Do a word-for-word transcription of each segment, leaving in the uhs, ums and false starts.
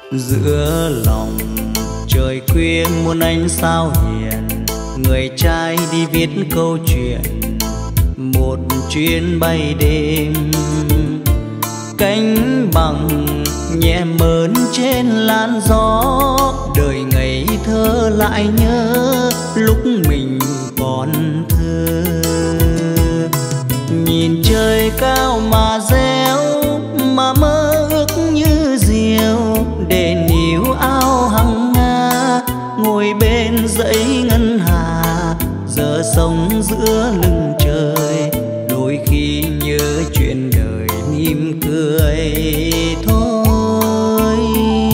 Giữa lòng trời khuya muôn ánh sao hiền, người trai đi viết câu chuyện một chuyến bay đêm. Cánh bằng nhẹ mơn trên làn gió, đời ngây thơ lại nhớ lúc mình còn thơ. Nhìn trời cao mà réo, mà mơ ước như diều, để níu áo hằng nga ngồi bên dãy ngân hà. Giờ sống giữa lưng trời, đôi khi nhớ chuyện đời mỉm cười thôi.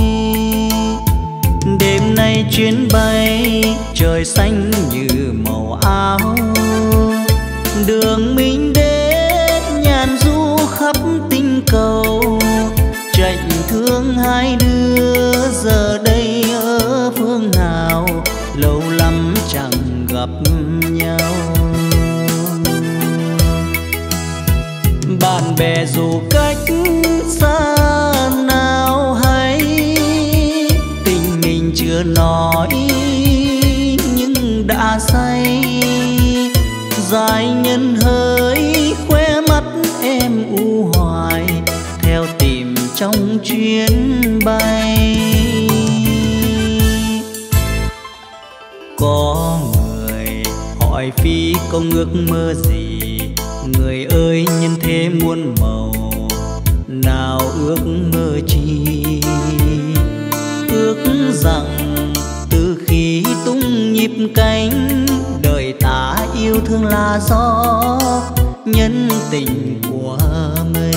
Đêm nay chuyến bay trời xanh như màu áo, đường mình đến nhàn du khắp tinh cầu. Trạch thương hai đứa giờ đây ở phương nào, lâu lắm chẳng gặp nhau. Bạn bè dù cách xa nào hay, tình mình chưa nói nhưng đã say. Dài nhân hỡi khóe mắt em u hoài, theo tìm trong chuyến bay. Có người hỏi Phi có ước mơ gì, người ơi nhân thế muôn màu, nào ước mơ chi. Ước rằng từ khi tung nhịp cánh, đời ta yêu thương là gió, nhân tình của mây.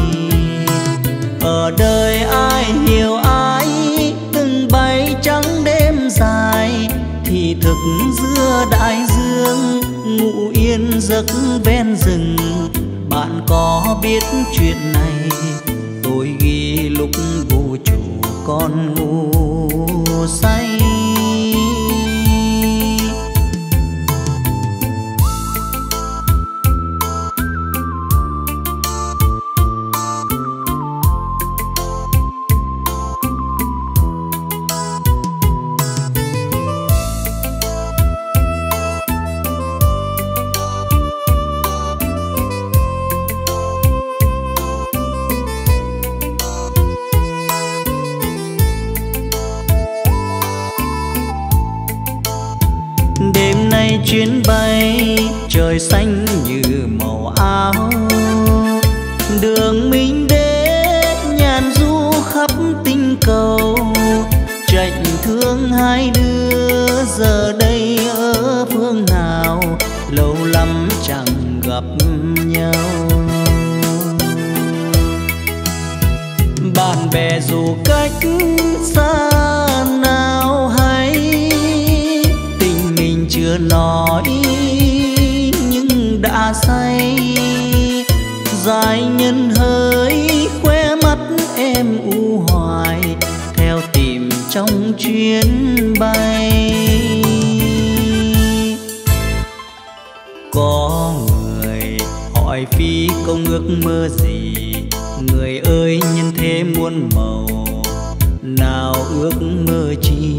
Ở đời ai hiểu ai, từng bay trắng đêm dài, thì thực giữa đại dương ngủ yên giấc ven rừng. Bạn có biết chuyện này, tôi ghi lúc vô chủ còn ngủ say. Chuyến bay trời xanh như màu áo, đường mình đến nhàn du khắp tinh cầu. Trạch thương hai đứa giờ đây ở phương nào, lâu lắm chẳng gặp nhau. Bạn bè dù cách xa nào hay, chưa nói nhưng đã say. Dài nhân hỡi khóe mắt em u hoài, theo tìm trong chuyến bay. Có người hỏi Phi có ước mơ gì, người ơi nhân thế muôn màu, nào ước mơ chi.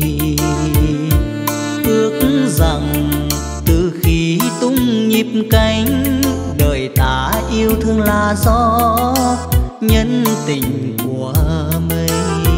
Ước rằng từ khi tung nhịp cánh, đời ta yêu thương là gió, nhân tình của mây.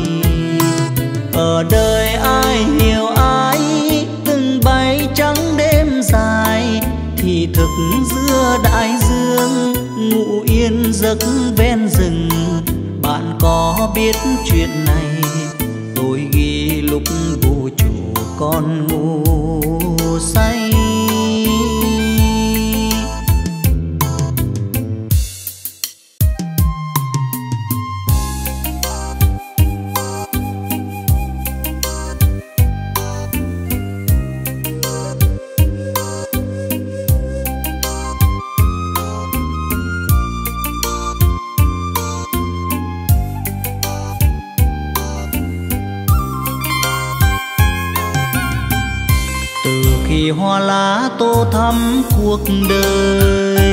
Ở đời ai hiểu ai, từng bay trắng đêm dài, thì thực giữa đại dương ngủ yên giấc ven rừng. Bạn có biết chuyện này, tôi ghi lúc vô chủ còn ngủ say. Khi hoa lá tô thắm cuộc đời,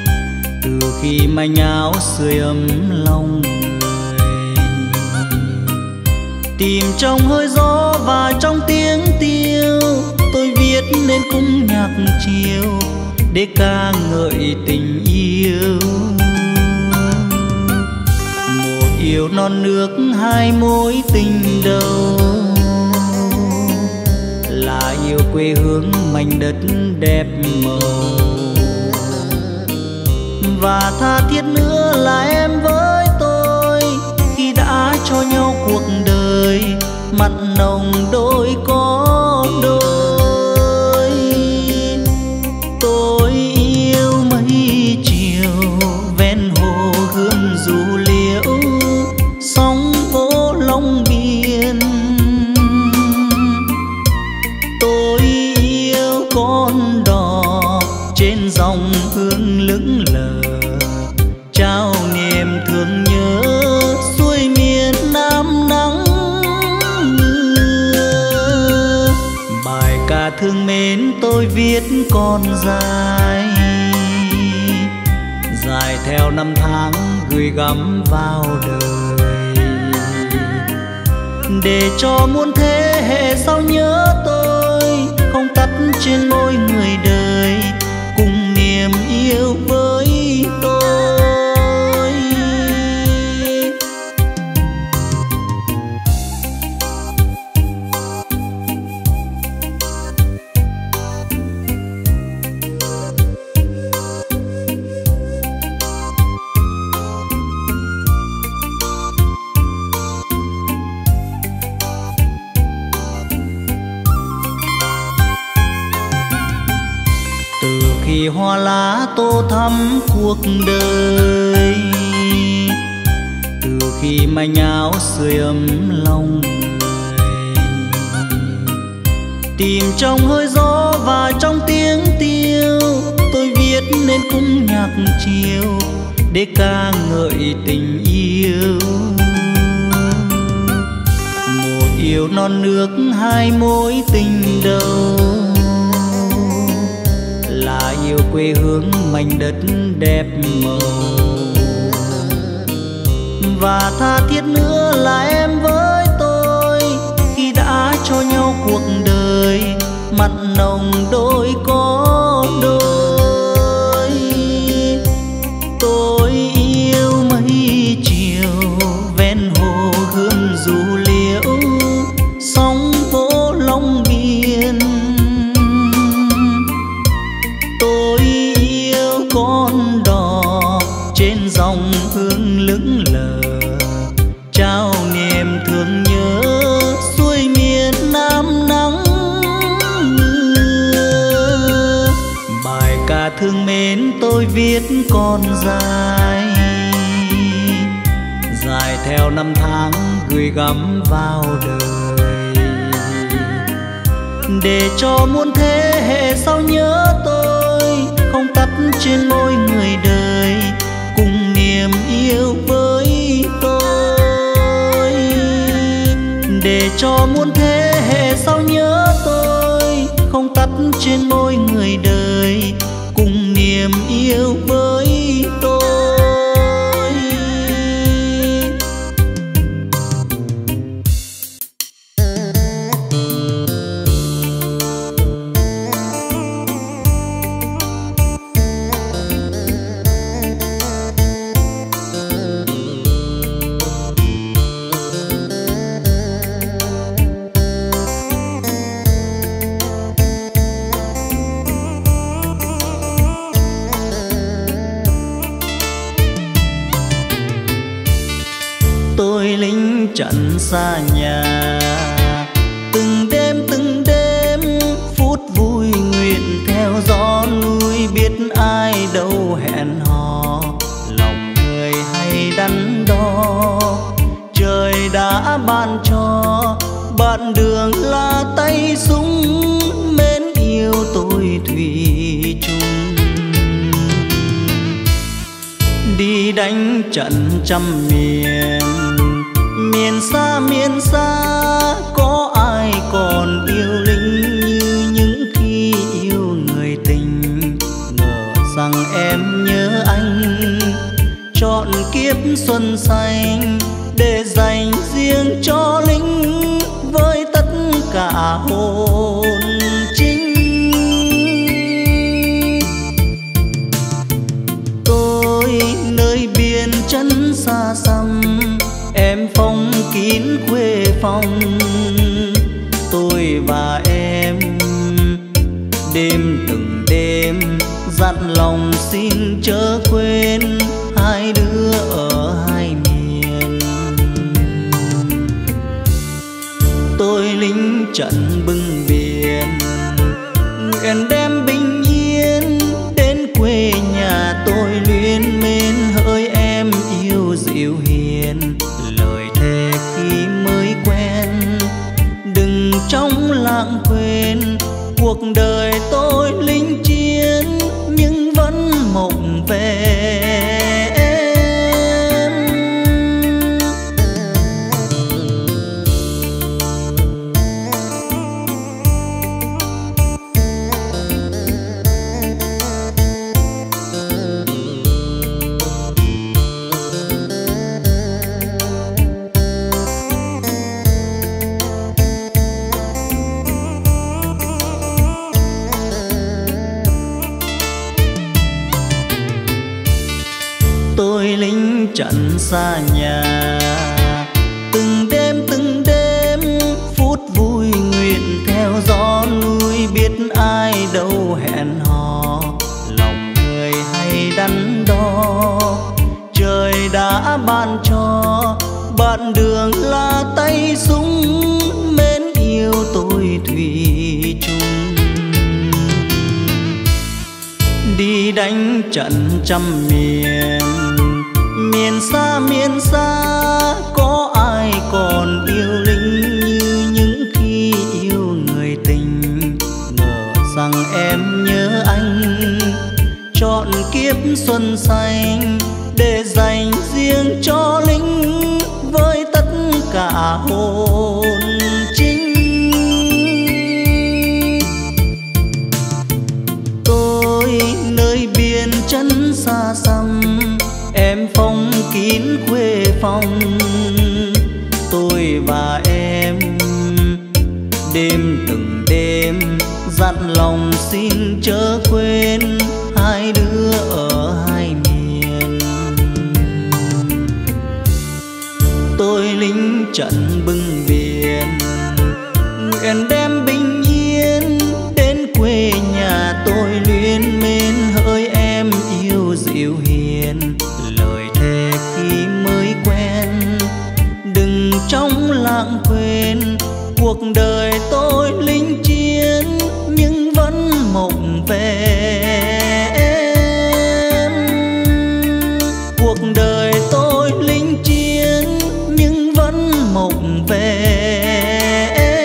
từ khi manh áo sưởi ấm lòng người, Tìm trong hơi gió và trong tiếng tiêu, tôi viết nên cung nhạc chiều để ca ngợi tình yêu. Một yêu non nước hai mối tình đầu, là yêu quê hương mảnh đất đẹp màu. Và tha thiết nữa là em với tôi, khi đã cho nhau cuộc đời mặn nồng đôi có đôi. Tôi yêu mấy chiều ven hồ Gươm Dù Liễu, sóng vỗ Long Biên. Tôi yêu con đò trên dòng hương lững lờ, trao niềm thương nhớ xuôi miền Nam nắng mưa. Bài ca thương mến tôi viết còn dài, dài theo năm tháng gửi gắm vào đời, để cho muôn thế hệ sau nhớ tôi, không tắt trên môi người đời, cùng niềm yêu với tôi. Khi hoa lá tô thắm cuộc đời, từ khi manh áo sưởi ấm lòng người, tìm trong hơi gió và trong tiếng tiêu, tôi viết nên cung nhạc chiều để ca ngợi tình yêu. Một yêu non nước hai mối tình đầu, là yêu quê hương mảnh đất đẹp màu. Và tha thiết nữa là em với tôi, khi đã cho nhau cuộc đời mặn nồng đôi có đôi. Tôi yêu mấy chiều ven hồ Gươm Dù Liễu, sóng vỗ Long Biên. Tôi yêu con đò trên dòng hương lững lờ, trao niềm thương nhớ xuôi miền Nam nắng mưa. Bài ca thương mến tôi viết còn dài, dài theo năm tháng gửi gắm vào đời, để cho muôn thế hệ sau nhớ tôi, không tắt trên môi người đời, cùng niềm yêu với tôi. Để cho muôn thế hệ sau nhớ tôi, không tắt trên môi người đời, cùng niềm yêu với tôi. Trận xa nhà từng đêm từng đêm, phút vui nguyện theo gió núi, biết ai đâu hẹn hò, lòng người hay đắn đo. Trời đã ban cho bạn đường là tay súng, mến yêu tôi thủy chung, đi đánh trận trăm miền. Miền xa miền xa có ai còn yêu lính như những khi yêu người tình. Ngờ rằng em nhớ anh, trọn kiếp xuân xanh để dành riêng cho lính hồn chính. Tôi nơi biên chân xa xăm, em phong kín quê phòng. Tôi và em đêm từng đêm dặn lòng xin chớ quên hai đứa ở hai miền. Tôi lính trận bưng biển, nguyện đem bình yên đến quê nhà. Tôi luyến mến hỡi em yêu dịu hiền, lời thề khi mới quen đừng trong lãng quên. Cuộc đời tôi lính chiến nhưng vẫn mộng về em. Tôi lính trận xa nhà, từng đêm từng đêm phút vui nguyện theo gió núi. Biết ai đâu hẹn hò, lòng người hay đắn đo. Trời đã ban cho bạn đường là tay súng, mến yêu tôi thủy chung. Đi đánh trận trăm miền, miền xa miền xa có ai còn yêu lính như những khi yêu người tình. Ngờ rằng em nhớ anh trọn kiếp xuân xanh để dành riêng cho lính với tất cả hồn chính. Tôi nơi biên chân xa xăm, em phong kín quê phòng. Tôi và em đêm từng đêm dặn lòng xin chớ quên hai đứa ở hai miền. Tôi lính trận bưng biển, nguyện đem bình yên đến quê nhà. Tôi luyến mến hỡi em yêu dịu hiền, lời thề khi mới quen đừng trong lãng quên. Cuộc đời tôi lính chiến nhưng vẫn mộng về em. Cuộc đời tôi lính chiến nhưng vẫn mộng về em.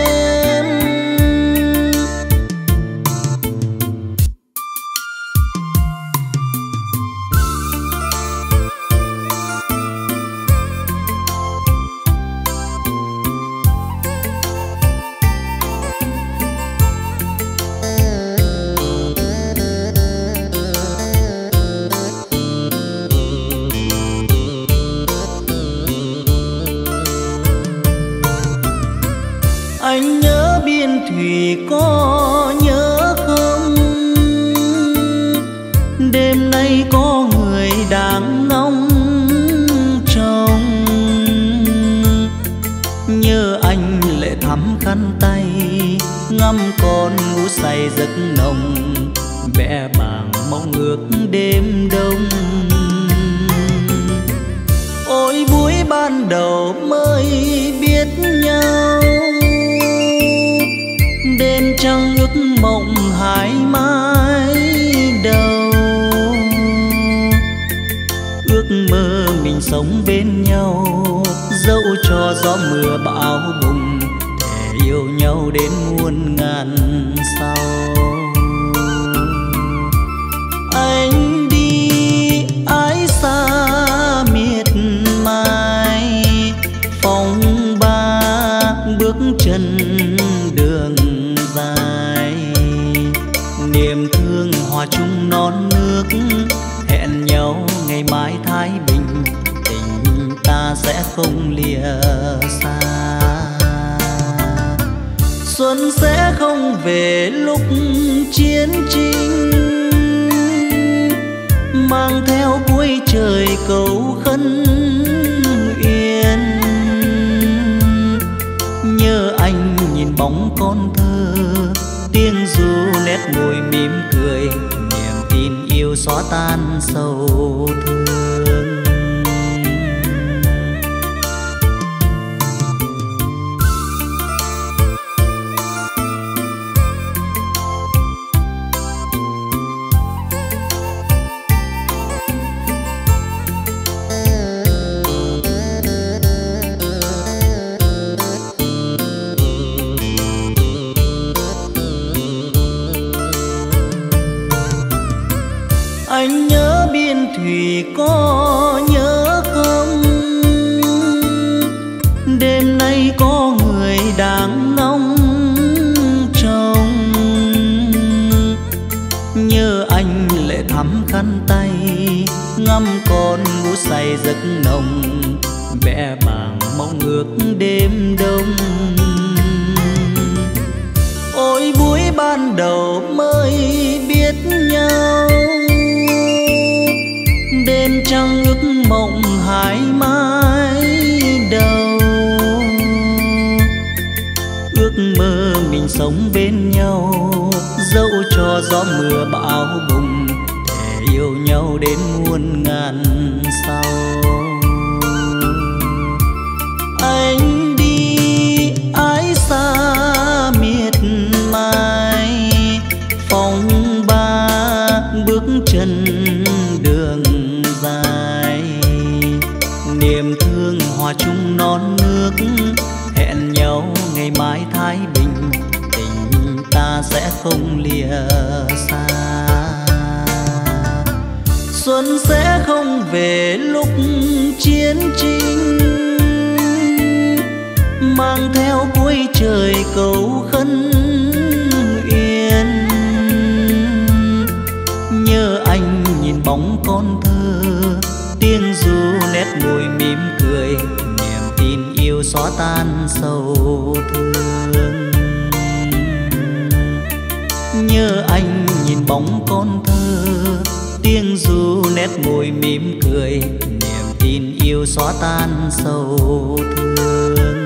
Anh nhớ biên thủy có nhớ không? Đêm nay có người đang ngóng trông. Nhớ anh lệ thắm khăn tay, ngắm con ngủ say giấc nồng. Vẽ bảng mong ước đêm đông. Ôi buổi ban đầu mới biết nhau, đêm trăng ước mộng hai mái đầu. Ước mơ mình sống bên nhau, dẫu cho gió mưa bão bùng, để yêu nhau đến muôn ngàn sau. Anh đi ái xa miệt mài, phong ba bước chân đường dài. Niềm thương hòa chung non nước, hẹn nhau ngày mai thái bình. Tình ta sẽ không lìa xa. Xuân sẽ không về lúc chiến tranh, mang theo cuối trời cầu khấn yên. Nhớ anh nhìn bóng con thơ, tiếng ru nét môi mỉm cười, niềm tin yêu xóa tan sầu thương. Anh nhớ biên thủy có nhớ không? Đêm nay có người đang ngóng trông. Nhớ anh lệ thắm khăn tay, ngắm con ngủ say giấc nồng, vẽ bảng mong ước đêm đông. Ôi buổi ban đầu mới biết nhau, đêm trăng ước mộng hai mái đầu. Ước mơ mình sống bên nhau, dẫu cho gió mưa bão bùng, để yêu nhau đến muôn ngàn sau. Anh đi ái xa miệt mài, phong ba bước chân đường dài. Niềm thương hòa chung non nước, hẹn nhau ngày mai thái bình, tình ta sẽ không lìa xa. Xuân sẽ không về lúc chiến tranh, mang theo cuối trời cầu khấn yên. Nhớ anh nhìn bóng con thơ, tiếng ru nét môi mỉm cười, niềm tin yêu xóa tan sầu thương. Nhớ anh nhìn bóng con thơ, tiếng ru nét môi mỉm cười, niềm tin yêu xóa tan sầu thương.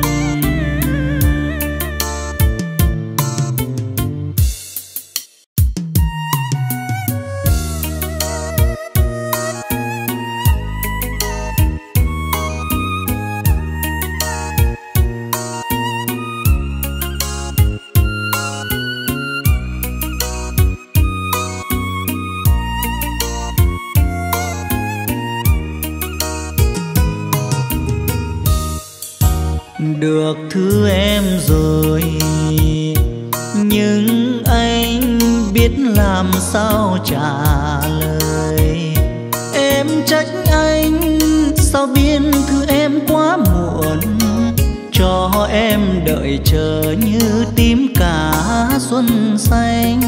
Được thứ em rồi, nhưng anh biết làm sao trả lời. Em trách anh sao biết thứ em quá muộn, cho em đợi chờ như tím cả xuân xanh.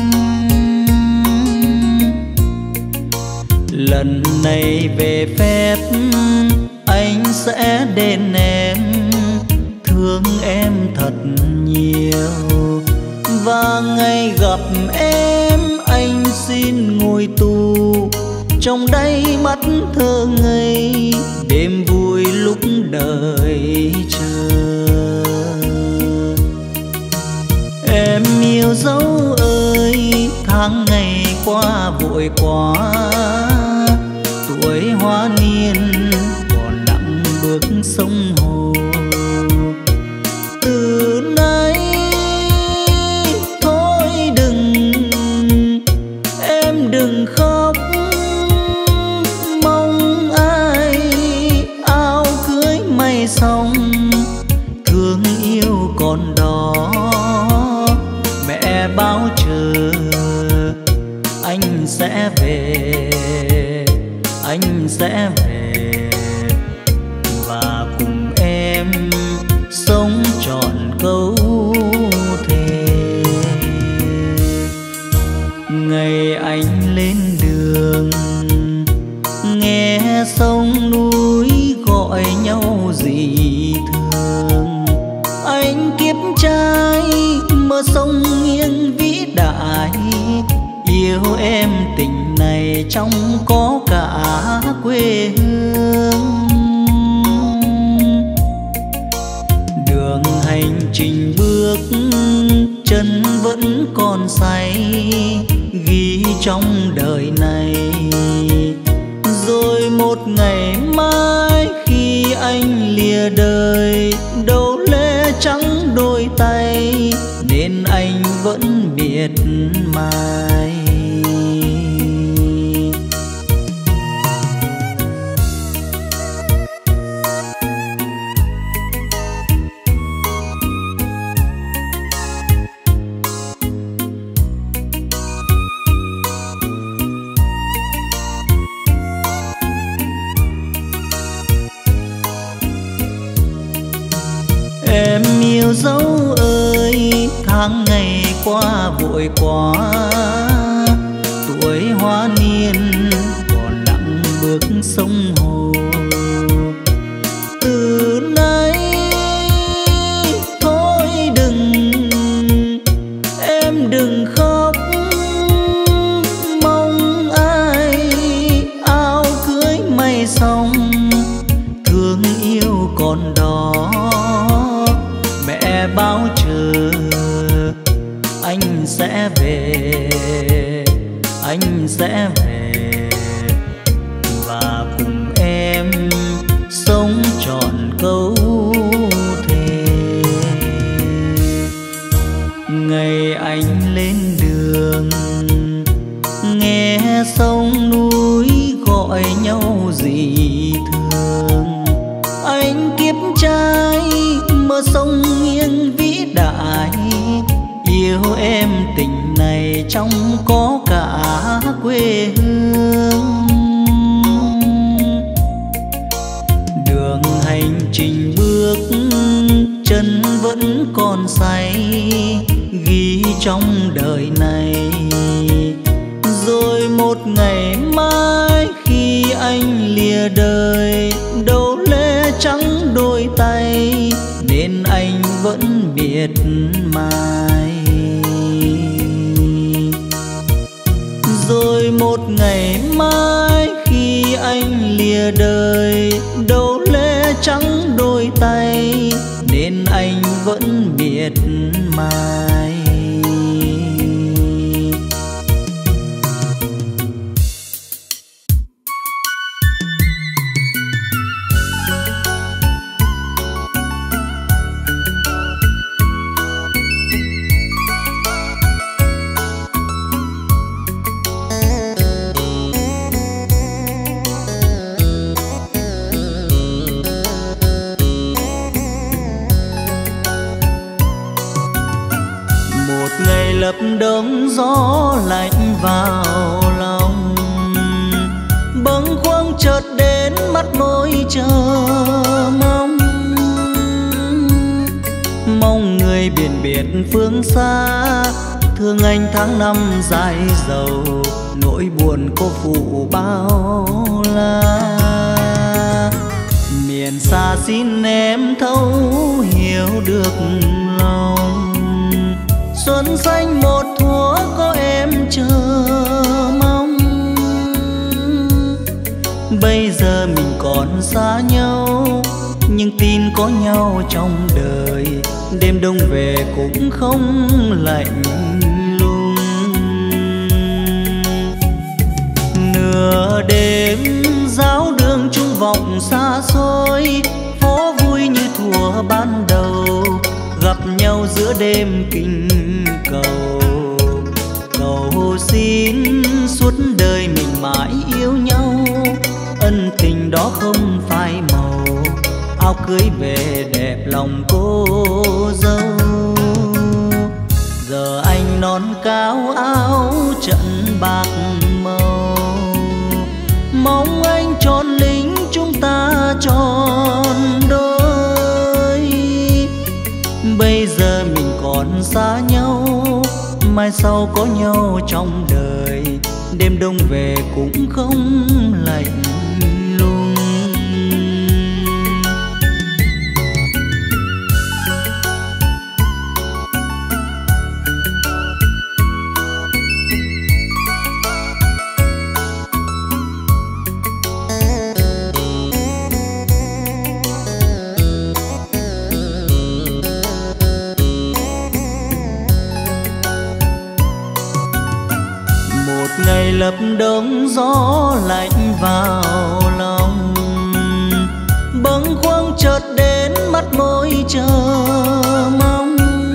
Lần này về phép anh sẽ đền em, thương em thật nhiều. Và ngày gặp em anh xin ngồi tù, trong đáy mắt thơ ngây, đêm vui lúc đợi chờ. Em yêu dấu ơi, tháng ngày qua vội quá, tuổi hoa niên còn nặng bước sông hồ. Từ nay thôi đừng, em đừng khóc, mong ai áo cưới mây xong, thương yêu còn đó. Mẹ báo chờ anh sẽ về yêu em tình này trong có cả quê hương. Đường hành trình bước chân vẫn còn say, ghi trong đời này. Rồi một ngày mai khi anh lìa đời, đâu lẽ trắng đôi tay nên anh vẫn miệt mài. Em yêu dấu ơi, tháng ngày qua vội quá, tuổi hoa niên còn nặng bước sông hồ. Từ nay thôi đừng, em đừng khóc, mong ai áo cưới mây xong, thương yêu còn đó. Mẹ bao chờ anh sẽ về, anh sẽ về và cùng em sống trọn câu thề. Ngày anh lên đường nghe sông núi gọi nhau dị thường, anh kiếp trai mơ sông nghiêng vĩ đại, yêu em tình này trong có cả quê hương. Đường hành trình bước chân vẫn còn say, ghi trong đời này. Rồi một ngày mai khi anh lìa đời, đâu lẽ trắng đôi tay nên anh vẫn miệt mài. Rồi một ngày mai khi anh lìa đời, đâu lẽ trắng đôi tay nên anh vẫn miệt mài. Lập đông gió lạnh vào lòng, bâng khuâng chợt đến mắt môi chờ mong. Mong người biển biệt phương xa, thương anh tháng năm dài dầu, nỗi buồn cô phụ bao la. Miền xa xin em thấu hiểu được lòng, xuân xanh một thuở có em chờ mong. Bây giờ mình còn xa nhau, nhưng tin có nhau trong đời. Đêm đông về cũng không lạnh lùng. Nửa đêm giáo đường trung vọng xa xôi, phố vui như thuở ban đầu, gặp nhau giữa đêm kinh cầu. Cầu xin suốt đời mình mãi yêu nhau, ân tình đó không phai màu. Áo cưới về đẹp lòng cô dâu, giờ anh non cao áo trận bạc màu. Mong anh tròn lính chúng ta tròn đôi. Bây giờ mình còn xa nhau, mai sau có nhau trong đời. Đêm đông về cũng không lạnh lùng. lập đông gió lạnh vào lòng, bâng khuâng chợt đến mắt môi chờ mong.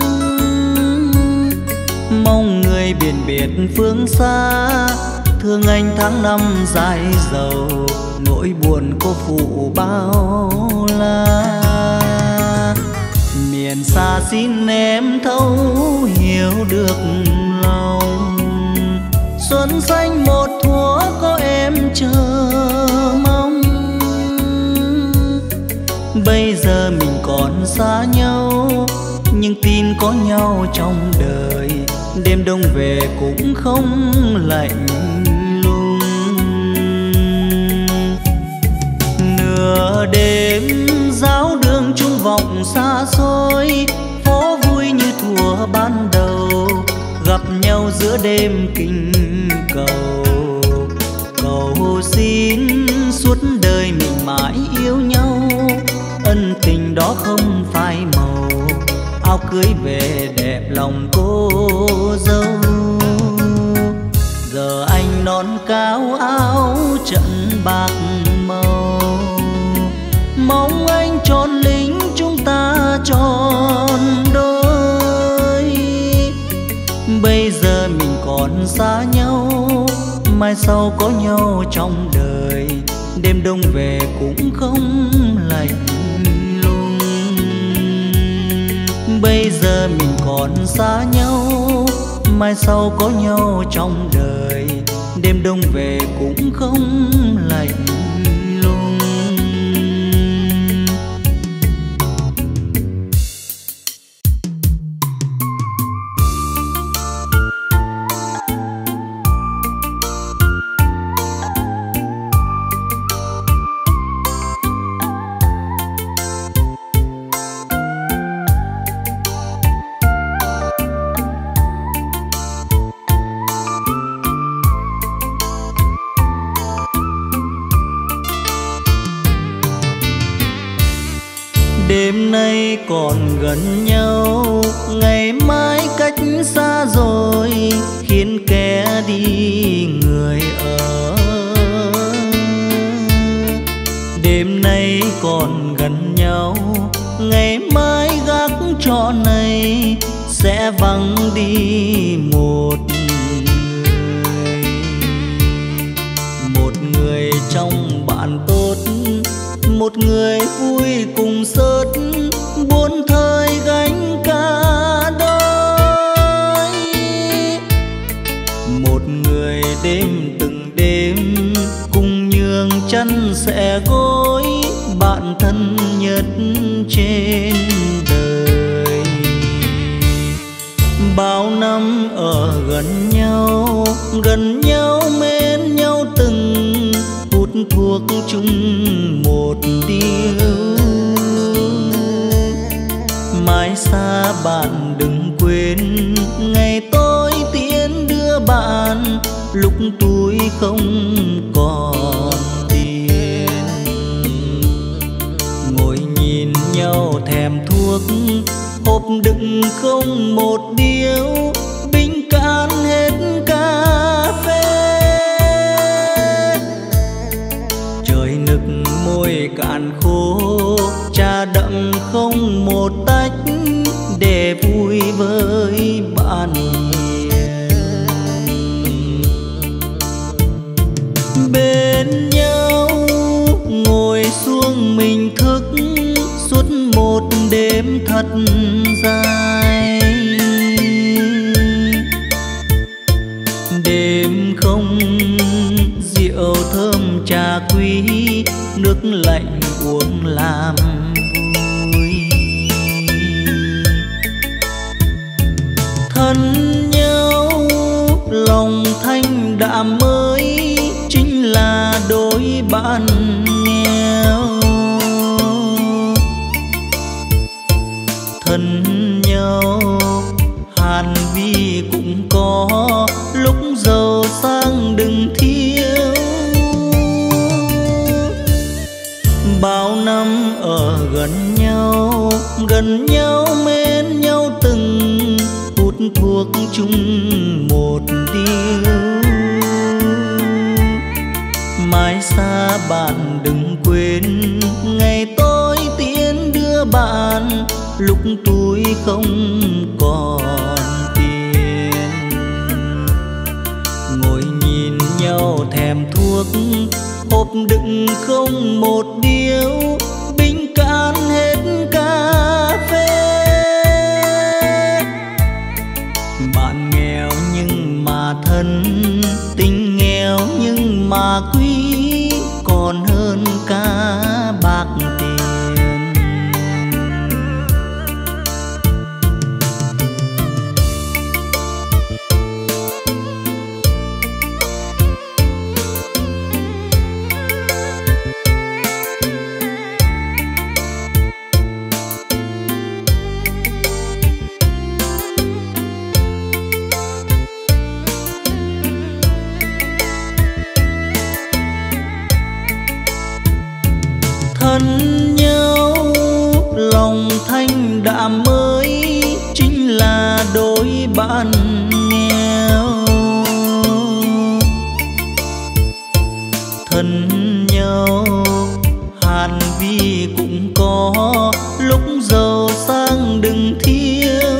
Mong người biển biệt phương xa, thương anh tháng năm dài dầu, nỗi buồn cô phụ bao la. Miền xa xin em thấu hiểu được lòng, xuân xanh một thuở có em chờ mong. Bây giờ mình còn xa nhau, nhưng tin có nhau trong đời. Đêm đông về cũng không lạnh lùng. Nửa đêm giáo đường trung vọng xa xôi, phố vui như thuở ban đầu, gặp nhau giữa đêm kinh cầu. Cầu xin suốt đời mình mãi yêu nhau, ân tình đó không phai màu. Áo cưới về đẹp lòng cô dâu, giờ anh nón cao áo trận bạc màu. Mong anh tròn lính chúng ta tròn đôi. Bây giờ mình còn xa nhau, mai sau có nhau trong đời. Đêm đông về cũng không lạnh lùng. Bây giờ mình còn xa nhau, mai sau có nhau trong đời. Đêm đông về cũng không lạnh lùng. Đêm nay còn gần nhau, ngày mai cách xa rồi, khiến kẻ đi người ở. Đêm nay còn gần nhau, ngày mai gác trọ này sẽ vắng đi một người. Một người trong bạn tốt, một người vui cùng sớt, buồn thời gánh cả đôi. Một người đêm từng đêm cùng nhường chân sẽ gối, bạn thân nhất trên đời. Bao năm ở gần nhau, gần nhau mến nhau từng, hút thuốc chung một điếu. Mãi xa bạn đừng quên, ngày tôi tiễn đưa bạn, lúc túi không còn tiền. Ngồi nhìn nhau thèm thuốc, hộp đựng không một điếu, bình cạn hết cà phê. Trời nực môi cạn khô, trà đậm không một tách, để vui với bạn hiền. Bên nhau ngồi xuống mình thức suốt một đêm thật dài. Đêm không rượu thơm trà quý, nước lạnh uống làm vui. Thân nhau lòng thanh đạm mới, chính là đôi bạn nghèo. Thân nhau hàn vi cũng có, lúc giàu sang đừng thiếu. Bao năm ở gần nhau, gần nhau mến nhau từng, hút thuốc chung một điếu. bạn đừng quên ngày tôi tiễn đưa bạn lúc tôi không còn tiền. Ngồi nhìn nhau thèm thuốc hộp đựng không một điếu, bình cạn hết cà phê. Bạn nghèo nhưng mà thân, tình nghèo nhưng mà quý, còn hơn cả bạc tiền. Thân nhau lòng thanh đạm mới chính là đôi bạn nghèo. Thân nhau hàn vi cũng có lúc giàu sang đừng thiếu.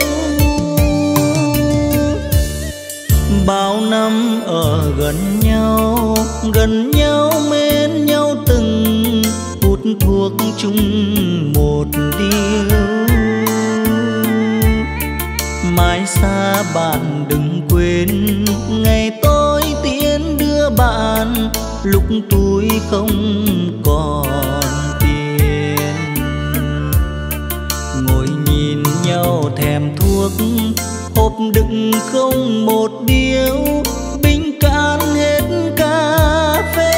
Bao năm ở gần nhau, gần nhau mến nhau từng thuốc chung một điếu. Mãi xa bạn đừng quên ngày tôi tiễn đưa bạn lúc tôi không còn tiền. Ngồi nhìn nhau thèm thuốc hộp đựng không một điếu, bình cạn hết cà phê.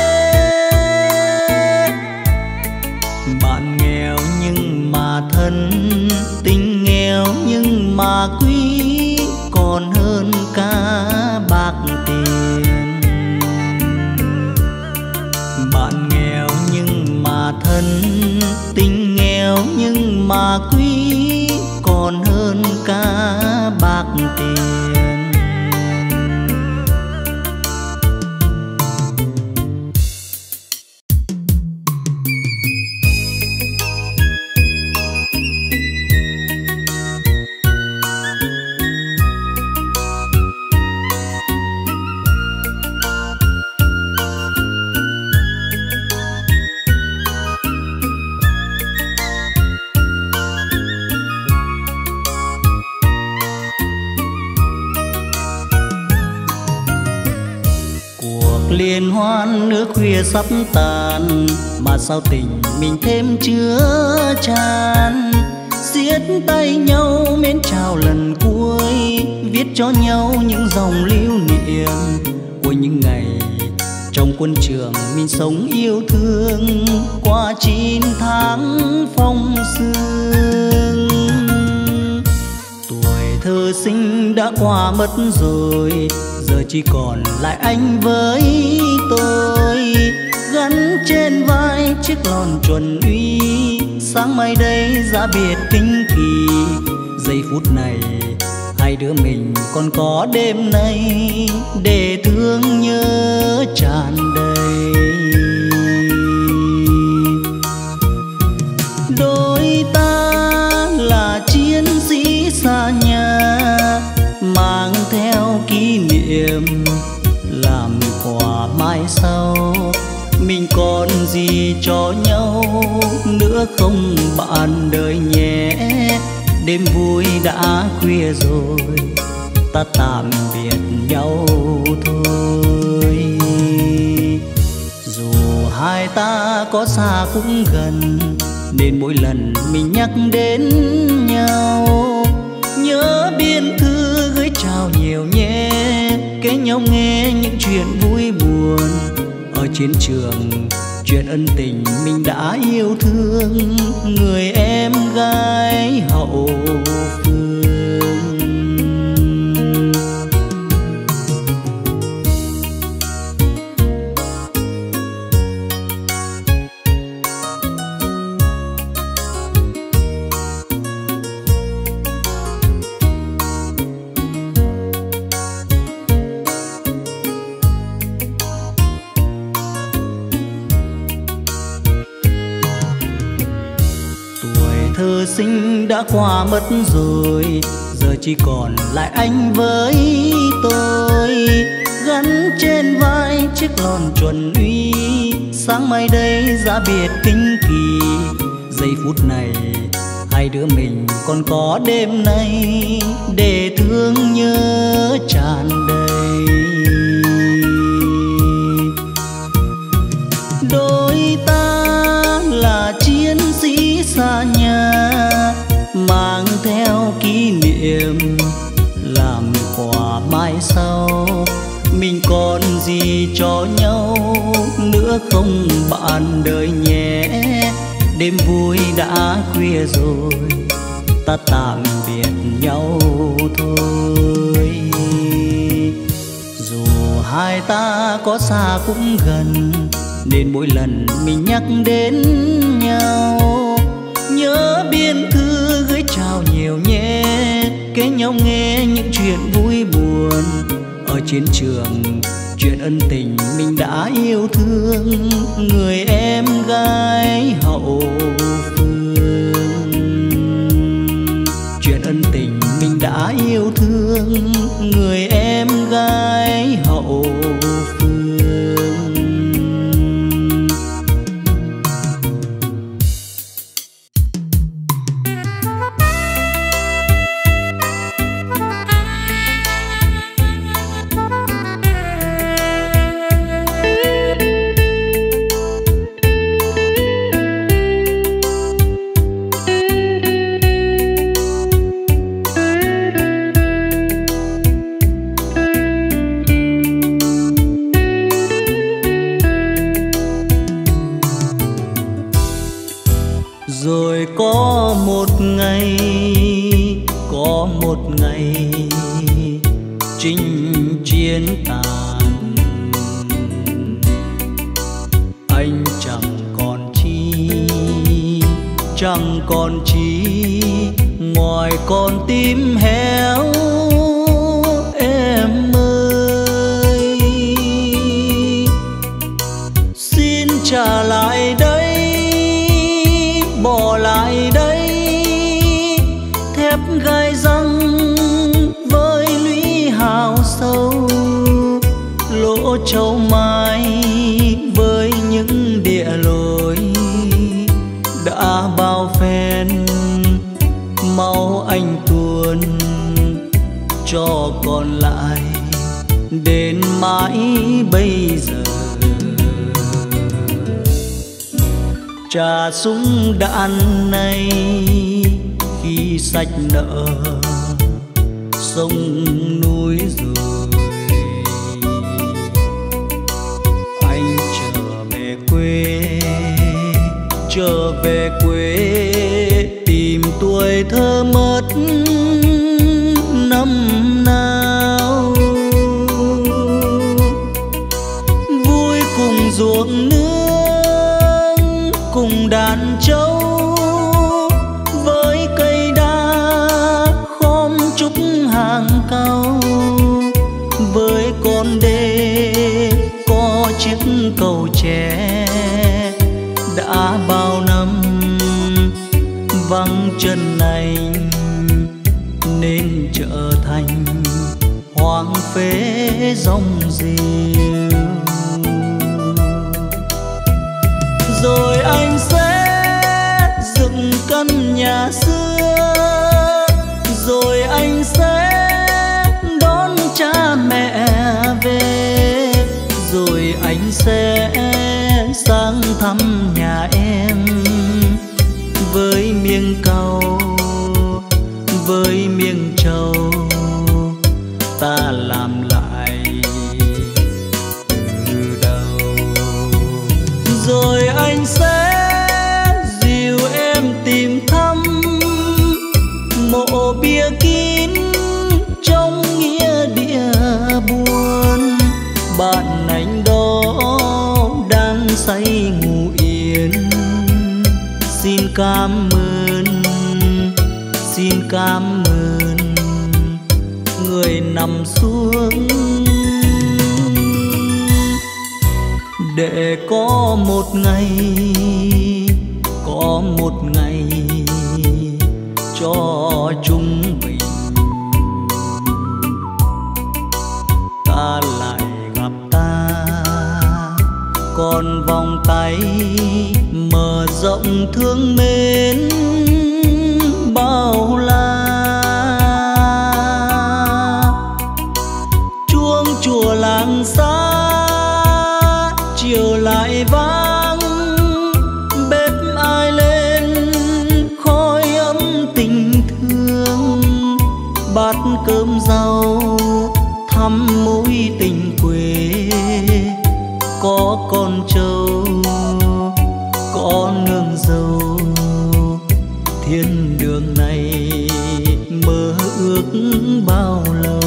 Bạn nghèo nhưng mà thân, tình nghèo nhưng mà quý, còn hơn cả bạc tiền. Bạn nghèo nhưng mà thân, tình nghèo nhưng mà quý, còn hơn cả bạc tiền. Liên hoan nước khuya sắp tàn, mà sao tình mình thêm chứa chan. Siết tay nhau mến chào lần cuối, viết cho nhau những dòng lưu niệm của những ngày trong quân trường mình sống yêu thương qua chín tháng phong sương. Tuổi thơ sinh đã qua mất rồi, giờ chỉ còn lại anh với tôi, gắn trên vai chiếc lon chuẩn uy. Sáng mai đây ra biệt kinh kỳ, giây phút này hai đứa mình còn có đêm nay để thương nhớ tràn đầy. Đôi ta là chiến sĩ xa nhà, mang theo kỷ niệm làm quà mai sau. Mình còn gì cho nhau nữa không bạn đời nhé. Đêm vui đã khuya rồi, ta tạm biệt nhau thôi. Dù hai ta có xa cũng gần, nên mỗi lần mình nhắc đến nhau nhớ biên thư gửi chào nhiều nhé. Kể nhau nghe những chuyện vui buồn ở chiến trường, chuyện ân tình mình đã yêu thương người em gái hậu phương. đã qua mất rồi, giờ chỉ còn lại anh với tôi. Gắn trên vai chiếc lon chuẩn uy, sáng mai đây giá biệt kinh kỳ. Giây phút này hai đứa mình còn có đêm nay để thương nhớ tràn đầy. Đôi ta là chiến sĩ xa nhà, mang theo kỷ niệm làm quà mai sau. Mình còn gì cho nhau nữa không bạn đời nhé. Đêm vui đã khuya rồi, ta tạm biệt nhau thôi. Dù hai ta có xa cũng gần, nên mỗi lần mình nhắc đến nhau, nhớ biên thư gửi chào nhiều nhé. Kể nhau nghe những chuyện vui buồn ở chiến trường, chuyện ân tình mình đã yêu thương người em gái hậu phương. Chuyện ân tình mình đã yêu thương người em gái hậu phương. Rồi có một ngày, có một ngày chinh chiến tàn, anh chẳng còn chi, chẳng còn chi ngoài con tim héo em ơi. Xin trả lại đây, bỏ lại đây thép gai răng với lũy hào sâu, lỗ châu mai với những địa lối đã bao phen. Máu anh tuôn cho còn lại đến mãi bây giờ. Trả súng đạn này khi sạch nợ sông núi rồi, anh trở về quê, trở về quê tìm tuổi thơ mất năm nào. Vui cùng ruộng nước, cùng đàn trâu, với cây đa khom trúc hàng cao, với con đê có chiếc cầu tre đã bao năm vắng chân anh, nên trở thành hoang phế rong rêu. Rồi anh sẽ dựng căn nhà xưa, rồi anh sẽ đón cha mẹ về, rồi anh sẽ sang thăm nhà em với miếng cau, với miếng trầu ta làm lại từ đầu. Rồi anh sẽ dìu em tìm thăm mộ bia kín trong nghĩa địa buồn. Bạn anh đó đang say ngủ yên, xin cảm ơn, xin cảm ơn người nằm xuống để có một ngày, có một ngày cho chúng mình. Ta lại gặp ta, còn vòng tay mở rộng thương mến bao la. Chuông chùa làng xa chiều lại vang, bếp ai lên khói ấm tình thương. Bát cơm rau thăm mối tình quê, có con trâu có nương dâu. Thiên đường này mơ ước bao lâu.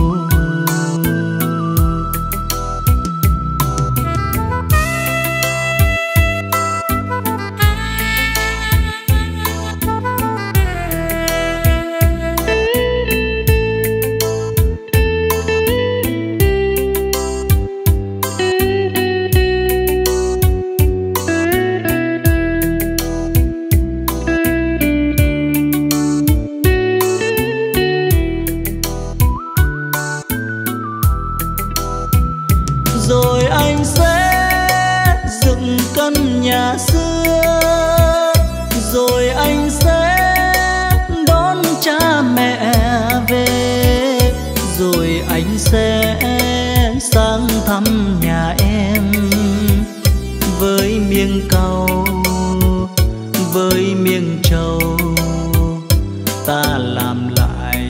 Rồi anh sẽ dựng căn nhà xưa, rồi anh sẽ đón cha mẹ về, rồi anh sẽ sang thăm nhà em. Với miếng cau, với miếng trầu, ta làm lại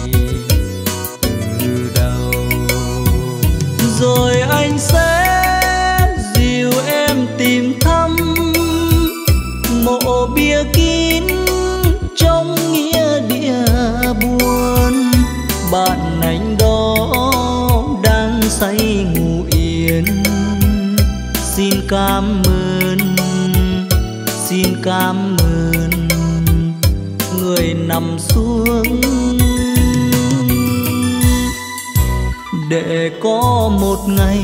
từ đầu. Rồi anh sẽ dìu em tìm thăm mộ bia kín trong nghĩa địa buồn. Bạn anh đó đang say ngủ yên, xin cảm ơn, xin cảm ơn người nằm xuống để có một ngày,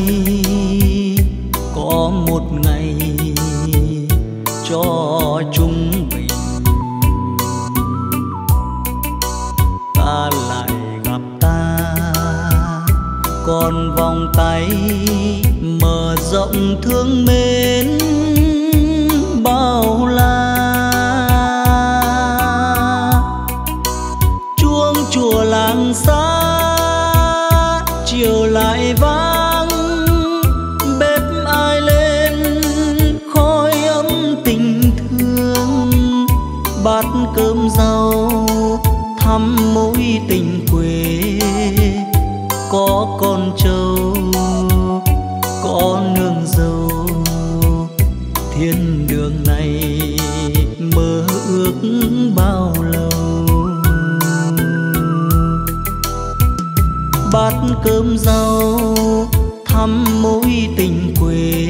có một ngày cho chúng mình. Ta lại gặp ta, còn vòng tay mở rộng thương mến bao la. Chuông chùa làng xa chiều lại vang, bếp ai lên khói ấm tình thương. Bát cơm rau thăm mối tình quê, có con trâu có nương dâu. Thiên đường này mơ ước bao lâu. Bát cơm rau thăm mối tình quê,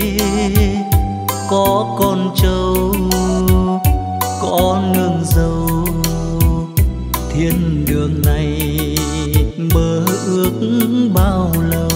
có con trâu có nương dâu. Thiên đường này mơ ước bao lâu.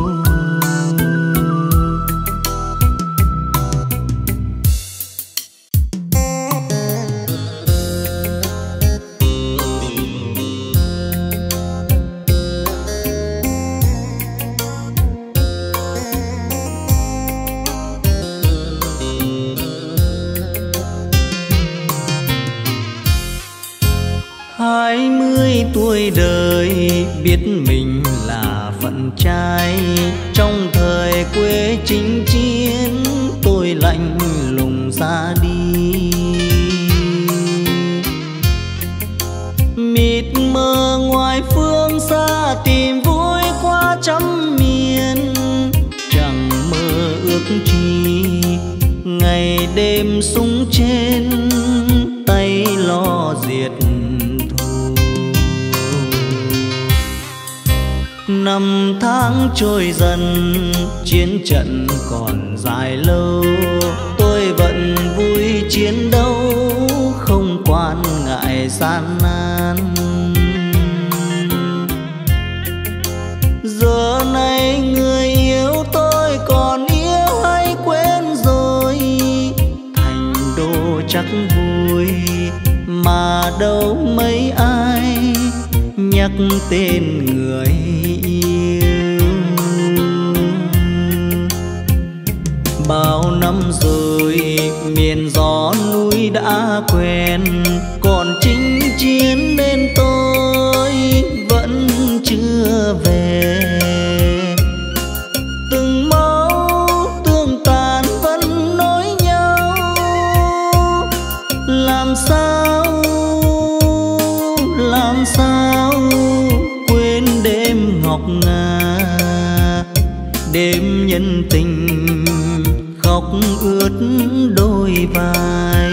Hai mươi tuổi đời biết mình là phận trai, trong thời quê chinh chiến tôi lạnh lùng ra đi. Mịt mờ ngoài phương xa tìm vui qua trăm miền, chẳng mơ ước chi ngày đêm súng trên tay lo diệt. Năm tháng trôi dần, chiến trận còn dài lâu, tôi vẫn vui chiến đấu, không quan ngại gian nan. Giờ này người yêu tôi còn yêu hay quên rồi, thành đô chắc vui mà mà đâu mấy ai nhắc tên người yêu. Bao năm rồi miền gió núi đã quen, còn chinh chiến nên tôi vẫn chưa về. Từng máu tương tàn vẫn nối nhau, làm sao làm sao quên đêm ngọc ngà, đêm nhân tình khóc ướt đôi vai.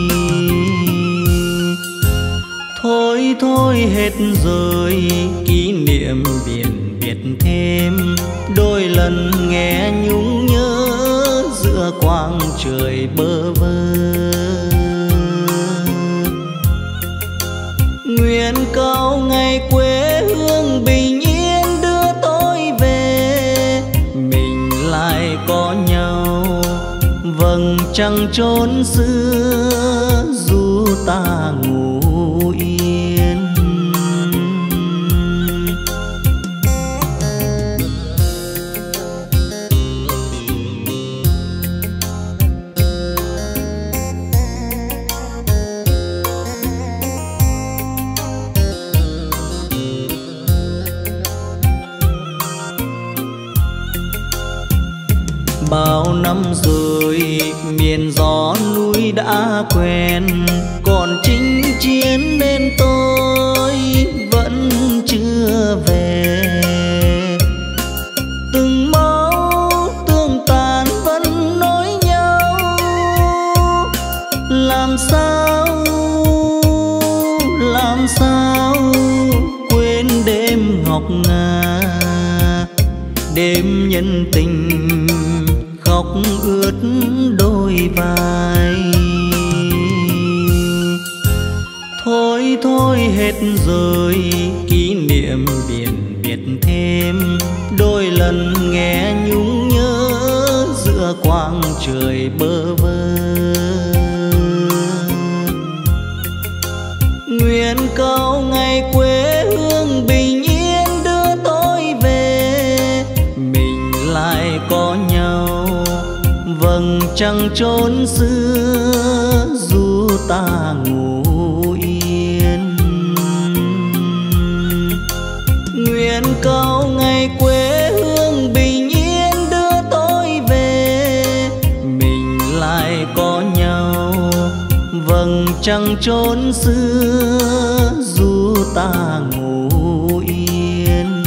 Thôi thôi hết rồi kỷ niệm biển biệt thêm, đôi lần nghe nhung nhớ giữa quang trời bơ vơ. Nguyện cầu ngày quê hương bình yên đưa tôi về, mình lại có nhau vầng trăng trốn xưa dù ta ngủ yên. Bao năm rồi miền gió núi đã quen, còn chinh chiến nên tôi vẫn chưa về. Từng máu tương tàn vẫn nối nhau, làm sao làm sao quên đêm ngọc ngà, đêm nhân tình khóc ướt đôi vai. Thôi thôi hết rồi kỷ niệm biển biệt thêm, đôi lần nghe nhung nhớ giữa quang trời bơ vơ. Nguyện cầu ngày quê hương bình yên đưa tôi về, mình lại có nhau vầng trăng trốn xưa dù ta ngủ yên. Nguyện cầu ngày quê hương bình yên đưa tôi về, mình lại có nhau vầng trăng trốn xưa dù ta ngủ yên.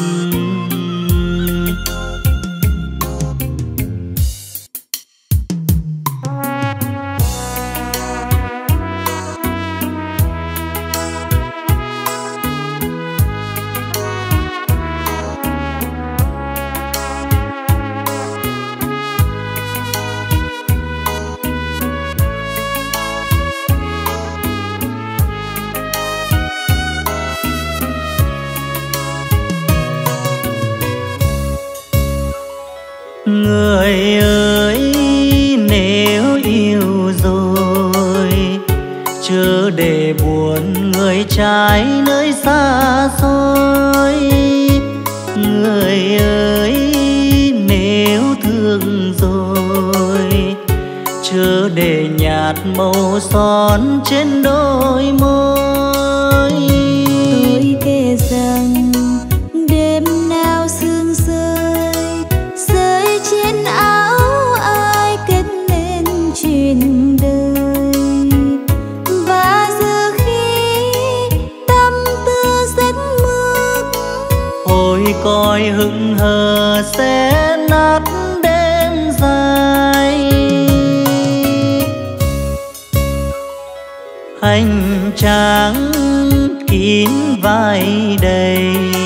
Người ơi nếu yêu rồi chớ để buồn người trai nơi xa xôi. Người ơi nếu thương rồi chớ để nhạt màu son trên đôi môi. Tôi kể rằng đêm nào sương rơi rơi trên áo ai kết nên chuyện đời. Và giờ khi tâm tư rất mực, ôi coi hững hờ sẽ nát đêm dài. Hành trang kín vai đầy,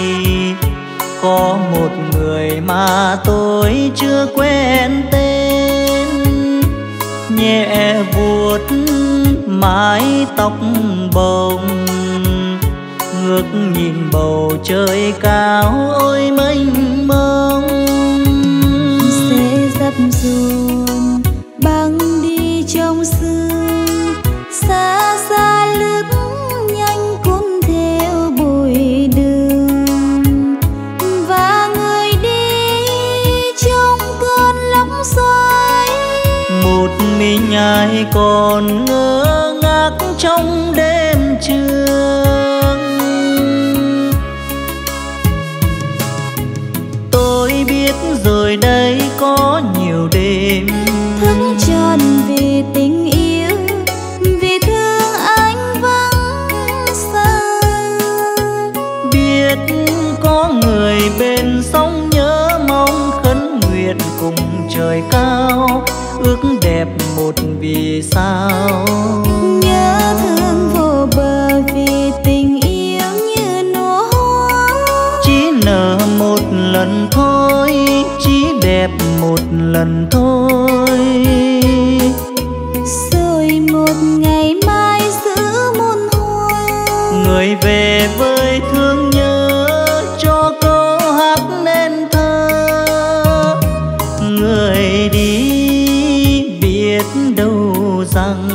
có một người mà tôi chưa quen tên. Nhẹ vuốt mái tóc bồng, ngước nhìn bầu trời cao ôi mênh mông. sẽ dập dồn băng đi trong sương xa xa lướt nhai còn ngơ ngác trong đêm trường. Tôi biết rồi đây có nhiều đêm thức tròn vì tình yêu, vì thương anh vắng xa. Biết có người bên sóng nhớ mong khấn nguyện cùng trời cao, ước đẹp một vì sao. Nhớ thương vô bờ vì tình yêu như nụ hoa, Chỉ nở một lần thôi, chỉ đẹp một lần thôi. Rồi một ngày mai giữ muôn hoa. Người về với thương nhớ cho câu hát nên thơ. Người đi biết đâu rằng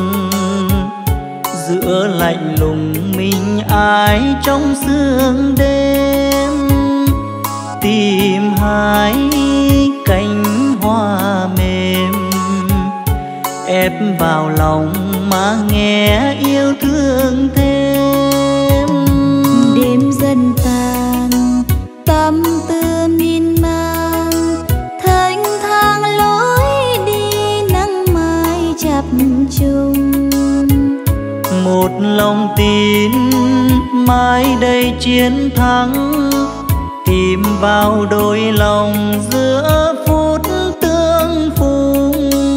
giữa lạnh lùng mình ai trong sương đêm tìm hai cánh hoa mềm ép vào lòng mà nghe yêu thương thêm. Đêm dần tàn tâm tư miên man, thênh thang lối đi nắng mai chập trùng. Một lòng tin mai đây chiến thắng, tìm vào đôi lòng giữa phút tương phùng.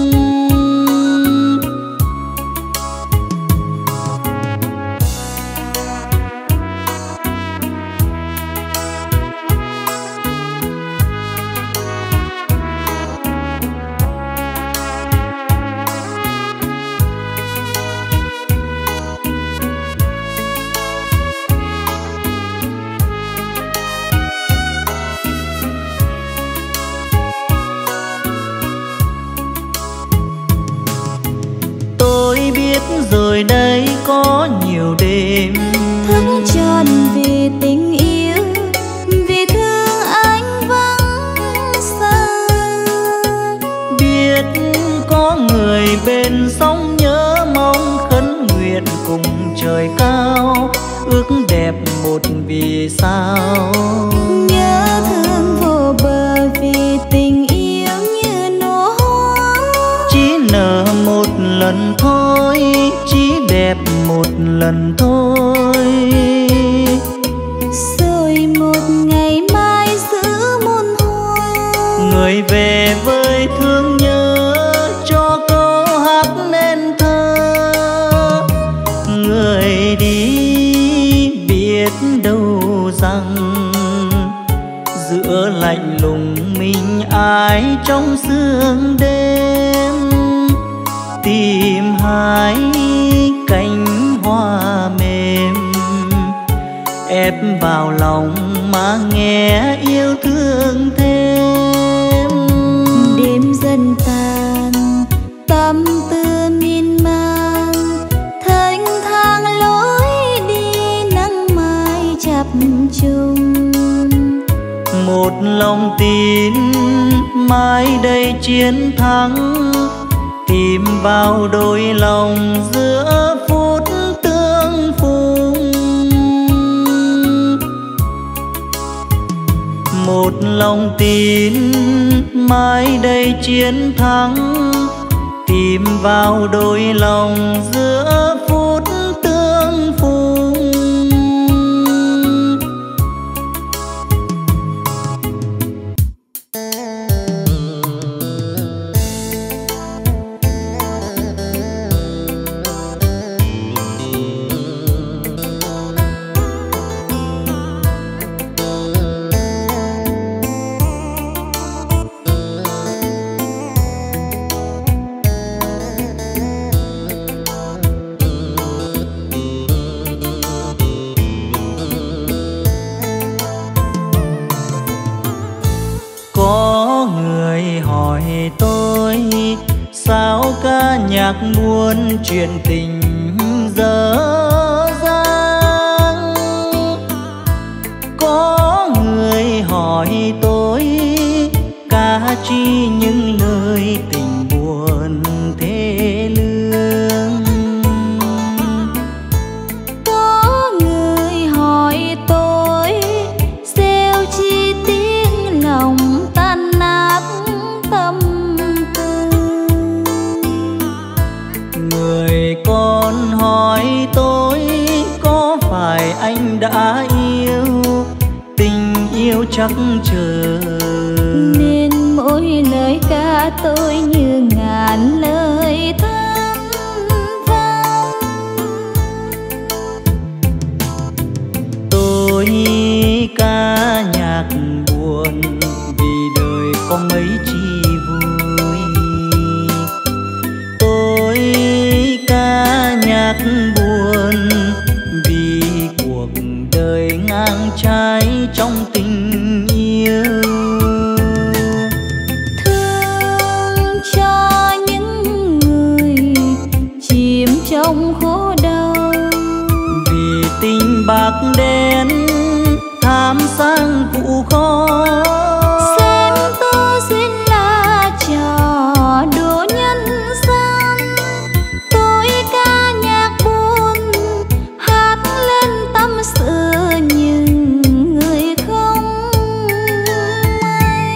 Rồi đây có nhiều đêm thức tròn vì tình yêu, vì thương anh vắng xa. Biết có người bên sóng nhớ mong khấn nguyện cùng trời cao, ước đẹp một vì sao. Nhớ thương vô bờ vì tình yêu như nụ hoa, Chỉ nở một lần thôi, chỉ đẹp một lần thôi. Rồi một ngày mai giữ muôn hoa. Người về với thương nhớ cho câu hát nên thơ. Người đi biết đâu rằng giữa lạnh lùng mình ai trong sương đêm tìm hai cánh hoa mềm ép vào lòng mà nghe yêu thương thêm. Đêm dần tàn tâm tư miên man, thênh thang lối đi nắng mai chập trùng. Một lòng tin mai đây chiến thắng, tìm vào đôi lòng giữa phút tương phùng. Một lòng tin mai đây chiến thắng, tìm vào đôi lòng giữa phút tương phùng. Sao ca nhạc buồn chuyện tình dở dang. Có người hỏi tôi ca chi những lời tình buồn thế anh đã yêu, tình yêu chắc chờ. Nên mỗi lời ca tôi như ngàn lời thắm vang. Tôi ca nhạc buồn vì đời có mấy chi vui. Tôi ca nhạc buồn vì cuộc đời ngang trái trong tình yêu. Thương cho những người chìm trong khổ đau, vì tình bạc đen tham sang cụ khó. xem tôi duyên là trò đùa nhân gian. Tôi ca nhạc buồn hát lên tâm sự những người không may.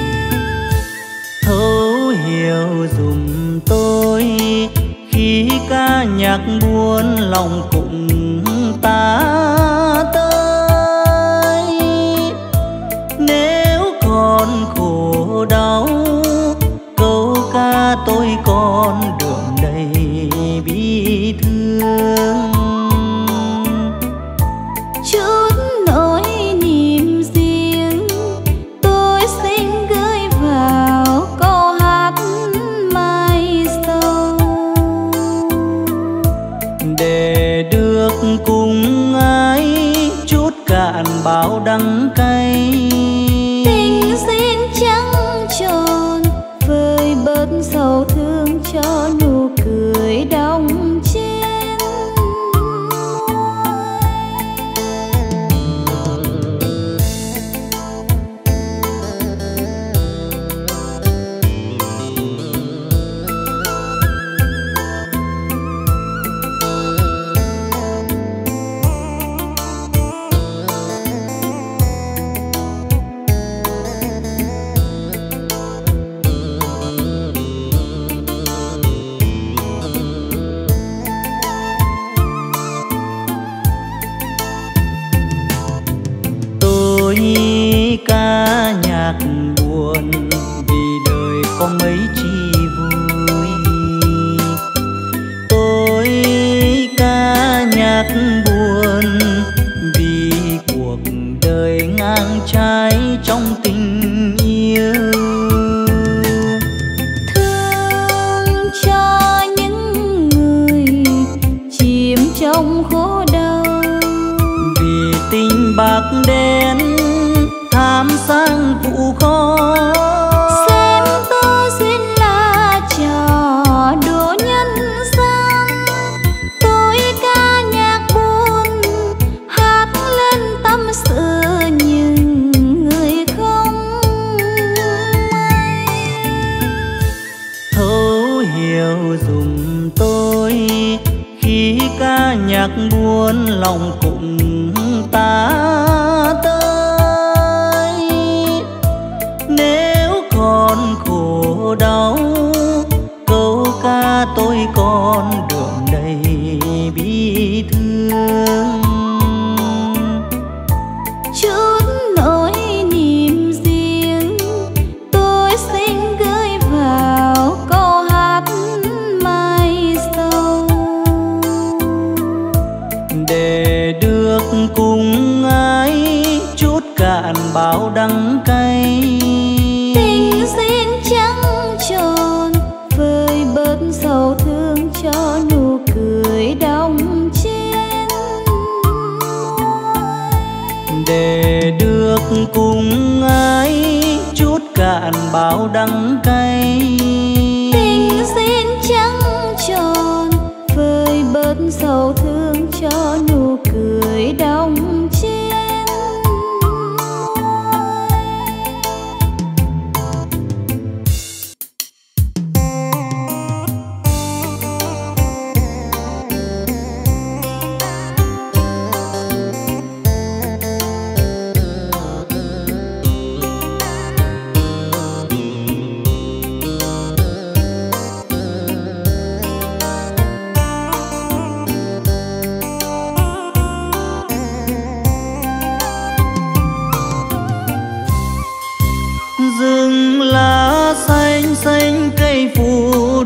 Thấu hiểu dùm tôi khi ca nhạc buồn lòng cũng ta tới. Nếu còn khổ đau câu ca tôi còn đường đầy bi thương. Chút nỗi niềm riêng tôi xin gửi vào câu hát mai sau, để được cùng ai chút cạn bao đắng cay. tình duyên trắng tròn vơi bớt sầu thương cho nụ cười đong trên ca nhạc buồn vì đời có mấy chi vui. Tôi ca nhạc buồn vì cuộc đời ngang trái trong tình yêu. thương cho những người chìm trong khổ đau, vì tình bạc đen tham sang cụ khó. xem tôi duyên là trò đùa nhân gian. Tôi ca nhạc buồn hát lên tâm sự những người không may. Thấu hiểu dùm tôi khi ca nhạc buồn lòng cũng ta tới. Nếu còn khổ đau câu ca tôi còn đường đầy bi thương. Chút nỗi niềm riêng tôi xin gửi vào câu hát mai sau, để được cùng ai chút cạn bao đắng cay. tình duyên trắng tròn vơi bớt sầu thương cho nụ cười đong trên môi. Để được cùng ai chút cạn bao đắng cay. tình duyên trắng tròn vơi bớt sầu thương cho nụ cười đong trên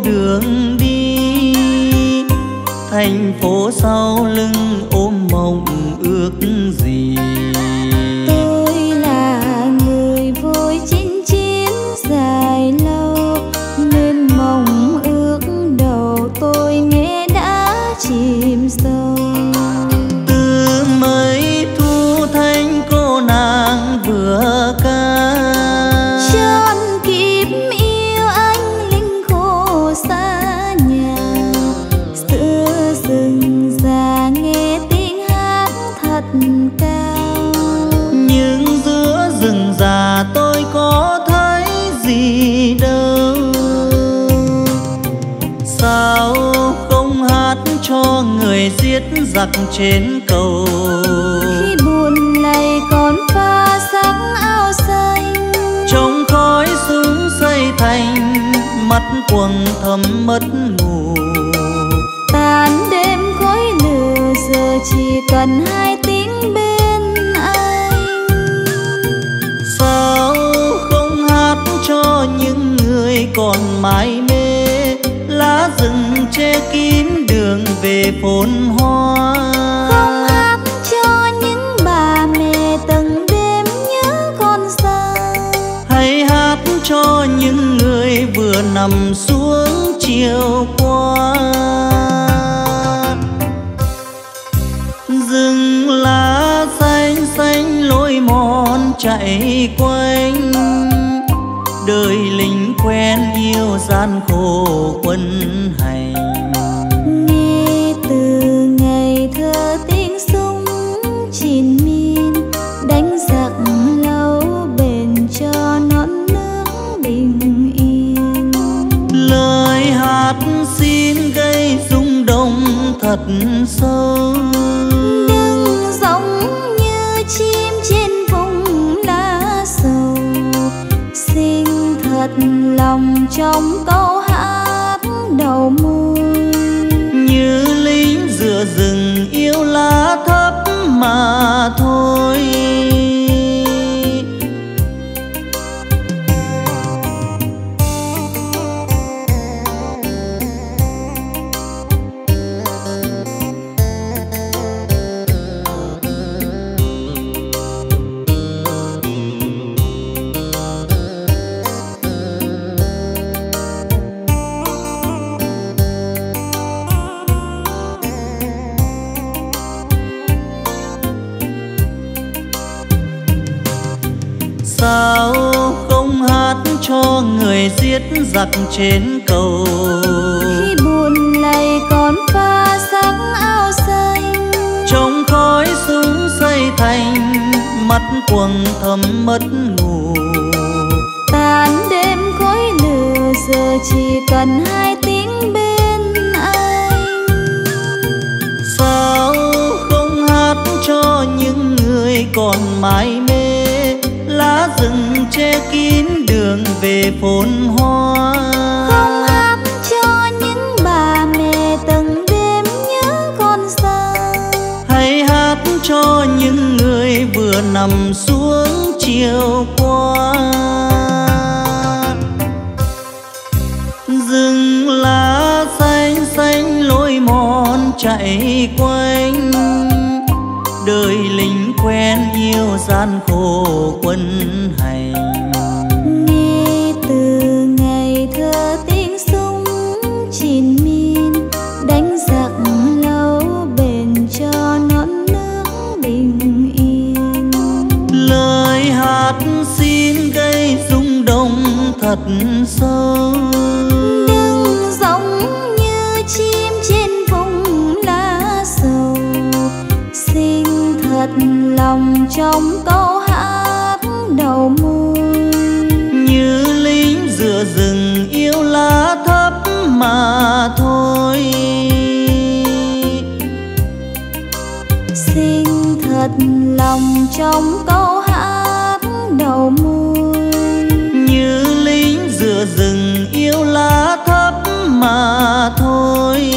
đường đi, thành phố sau lưng ôm mộng ước gì. Tôi là người vui chinh chiến dài lâu, nên mong ước đầu tôi nghe đã chìm sâu. Từ mấy thu thanh cô nàng vừa ca, Trọn kiếp yêu anh linh khổ xa nhà. Giữa rừng già nghe tiếng hát thật cao, nhưng giữa rừng già tôi có thấy gì đâu. Sao không hát cho người giết giặc trên cầu, khi buồn này còn pha sắc áo xanh. trong khói súng xây thành, mắt quầng thầm mất ngủ. Tàn đêm khói lửa giờ chỉ cần hai tiếng bên anh. Sao không hát cho những người còn mải mê, lá rừng che kín đường về phồn hoa. Không hát cho những bà mẹ từng đêm nhớ con xa, Hãy hát cho những người vừa nằm xuống chiều qua. Rừng lá xanh xanh lối mòn chạy quanh, đời lính quen yêu gian khổ quân hành. nghe từ ngày thơ tiếng súng chín min, đánh giặc lâu bền cho non nước bình yên. Lời hát xin gây rung động thật sâu, Đừng giống như chim trên vùng lá sầu, xinh thật lòng trong câu hát đầu môi. như lính giữa rừng yêu lá thấp mà thôi. Sao không hát cho người giết giặc trên cầu, Khi buồn này còn pha sắc áo xanh. trong khói súng xây thành, mắt quầng thầm mất ngủ. Tàn đêm khói lửa giờ chỉ cần hai tiếng bên anh. Sao không hát cho những người còn mải mê, lá rừng che kín đường về phồn hoa. Không hát cho những bà mẹ từng đêm nhớ con xa, Hãy hát cho những người vừa nằm xuống chiều qua. Rừng lá xanh xanh lối mòn chạy quanh, đời lính quen yêu gian khổ quân hành. nghe từ ngày thơ tiếng súng chín min, đánh giặc lâu bền cho non nước bình yên. Lời hát xin gây rung động thật sâu, Đừng giống như chim trên vùng lá sầu, xinh thật lòng trong câu hát đầu môi. như lính giữa rừng yêu lá thấp mà thôi. Xinh thật lòng trong câu hát đầu môi. như lính giữa rừng yêu lá thấp mà thôi.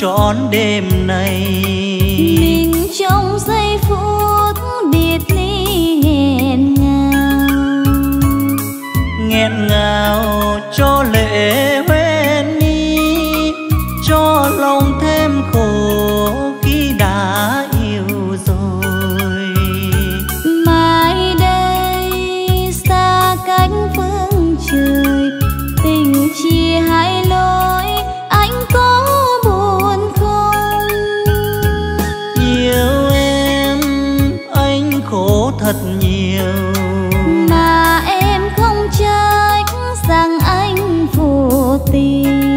trọn đêm này. Mình trong giây phút biệt ly nghẹn ngào, nghẹn ngào cho lệ hoen mi, cho lòng thêm khổ khi đã yêu rồi. Mai đây xa cách phương trời, tình chia hai lối, anh có buồn không? Yêu em anh khổ thật nhiều, mà em không trách rằng anh phụ tình.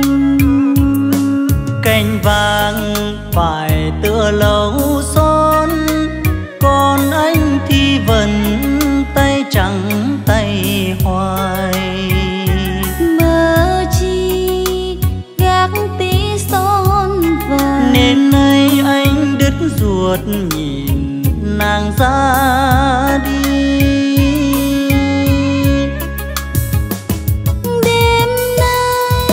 Cành vàng phải tựa lâu son, còn anh thì vẫn tay trắng tay hoài. Mơ chi gác tí son vàng, nên nay anh đứt ruột nhìn nàng ra đi. Đêm nay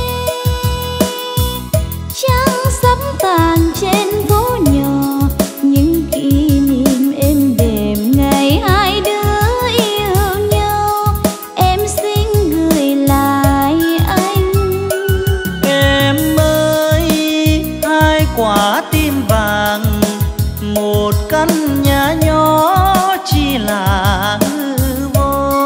trăng sắp tàn trên phố nhỏ, những kỷ niệm êm đềm ngày hai đứa yêu nhau, em xin gửi lại anh. Em ơi hai quả tim vàng, một căn nhà nhỏ chỉ là hư vô.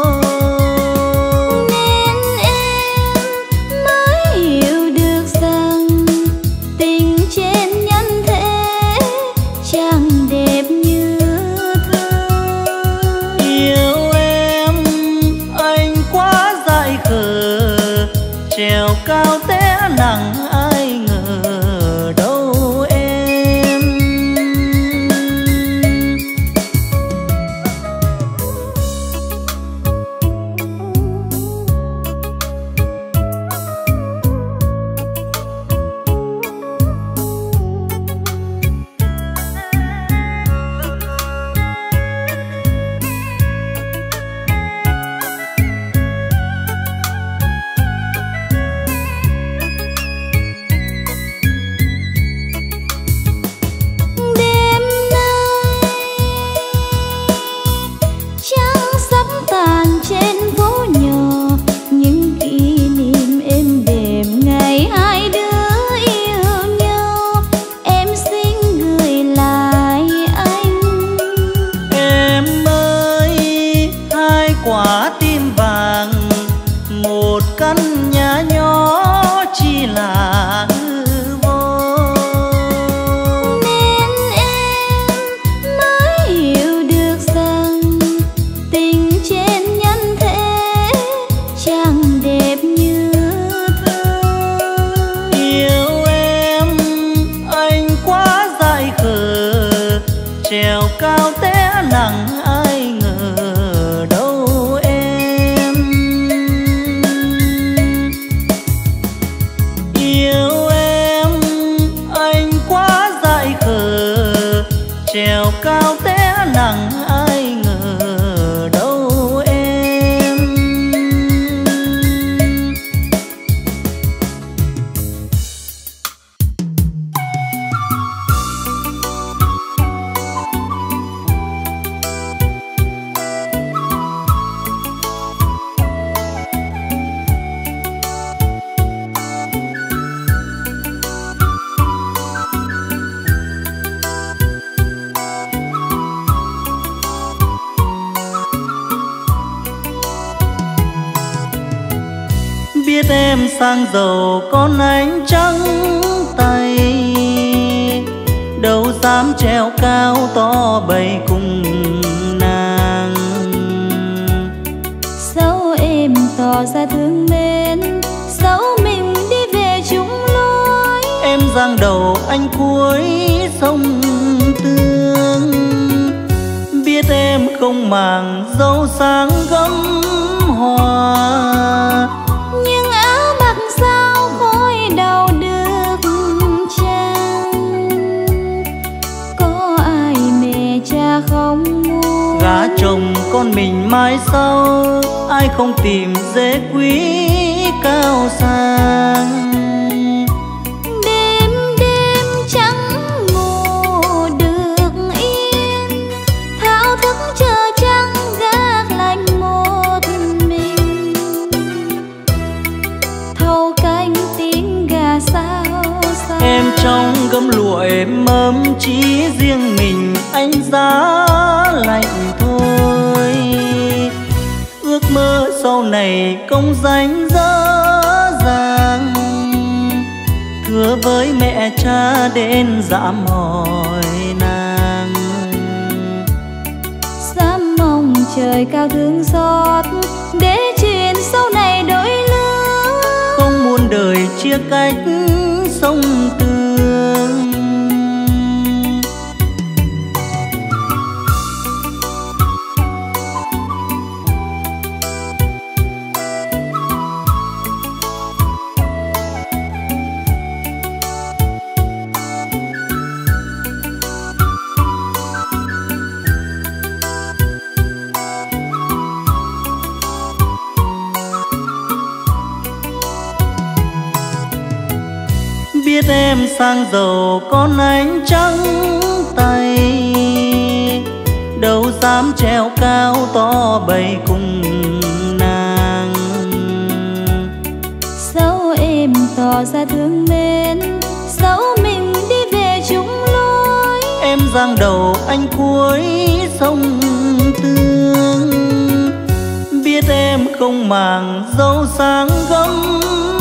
Nên em mới hiểu được rằng tình trên nhân thế chẳng đẹp như thơ. Yêu em anh quá dại khờ, trèo cao té nặng ai ngờ đâu em. Đêm nay trăng sắp tàn trên phố nhỏ, những kỷ niệm êm đềm ngày hai đứa yêu nhau, em xin gửi lại anh. Em ơi hai quả tim vàng, một căn nhà nhỏ chỉ là hư vô. Nên em mới hiểu được rằng tình trên nhân thế chẳng đẹp như thơ. Yêu em anh quá dại khờ, trèo cao té nặng ai ngờ đâu em. Yêu em anh quá dại khờ, trèo cao té nặng ai ngờ đâu em. Biết em sang giàu con anh trắng tay, đâu dám treo cao to bầy cùng nàng. Dẫu em tỏ ra thương mến, dẫu mình đi về chung lối, Em giang đầu anh cuối sông Tương. Biết em không màng dấu sáng gấm hoa, nhưng áo mặc sao khói đầu được chăng? Có ai mẹ cha không muốn gả chồng con mình mai sau, ai không tìm dễ quý cao sang. đêm đêm trong gấm lụa êm ấm chỉ riêng mình anh giá lạnh thôi. Ước mơ sau này công danh dở dàng, thưa với mẹ cha đến dạm hỏi nàng. Dám mong trời cao thương xót để chuyện sau này đổi lứa, không muốn đời chia cách sông tương. Biết em sang giàu con anh trắng tay, đâu dám treo cao to bầy cùng nàng. Dẫu em tỏ ra thương mến, dẫu mình đi về chung lối, em giang đầu anh cuối sông Tương. Biết em không màng dâu sáng gấm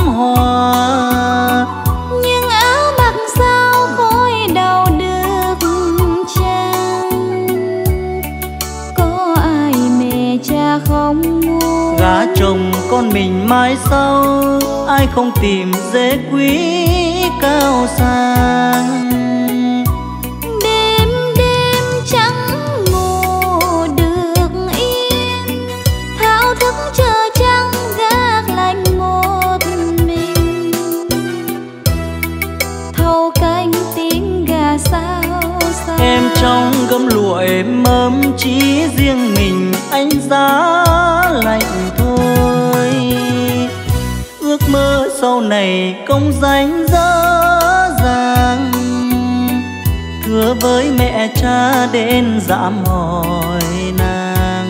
hoa, nhưng áo mặc sao khói đau được chăng. Có ai mẹ cha không muốn, gả chồng con mình mai sau, ai không tìm dễ quý cao sang. Đêm đêm chẳng ngủ được yên, thao thức chờ trăng gác lạnh một mình. Thâu canh tiếng gà sao sao, Em trong gấm lụa êm ấm chỉ riêng mình anh giá lạnh thôi. Ước mơ sau này công danh dở dàng, thưa với mẹ cha đến dạm hỏi nàng.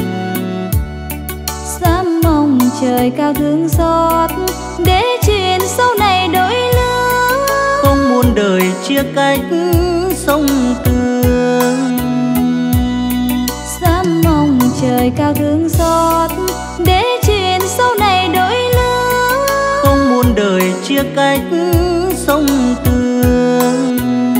dám mong trời cao thương xót để chuyện sau này đổi lứa, Không muốn đời chia cách sông Tương. dám mong trời cao thương xót để chuyện sau này đổi lứa, Không muốn đời chia cách sông Tương.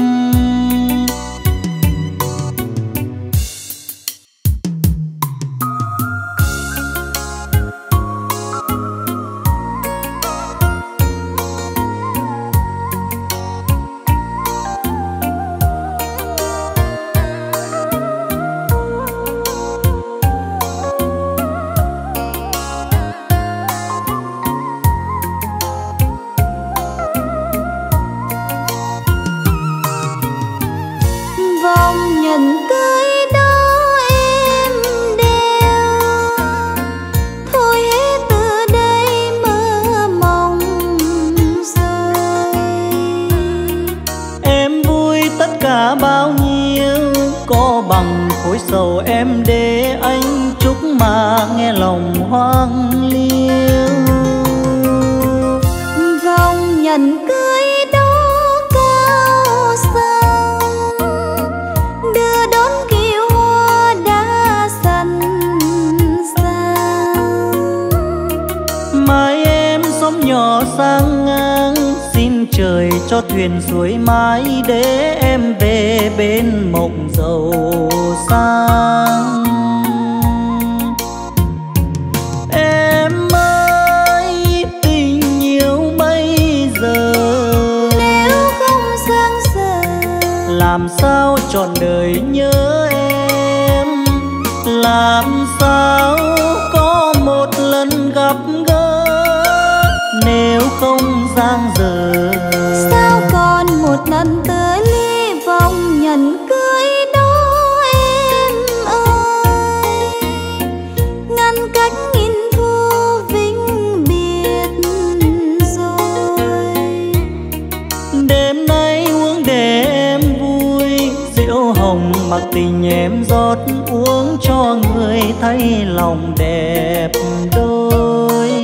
vòng nhẫn cưới đó em đeo, thôi hết từ đây mơ mộng rồi. Em vui tất cả bao nhiêu, có bằng khối sầu em để anh chúc mà nghe lòng hoang liêu. Vòng nhẫn cưới đó cao sang, đưa đón kiều hoa đã dần sang. Mai em xóm nhỏ sang ngang, xin trời cho thuyền suối mãi để em về bên mộng giàu sang. Em ơi tình yêu bây giờ, Nếu không sang giờ làm sao trọn đời nhớ em, làm sao có một lần gặp gỡ, nếu không giang dở. sao còn một lần tới ly vòng nhẫn cưới đó em ơi. Ngăn cách nghìn thu vĩnh biệt rồi. Đêm nay uống để em vui, rượu hồng mặc tình em rót uống cho người thấy lòng đẹp đôi.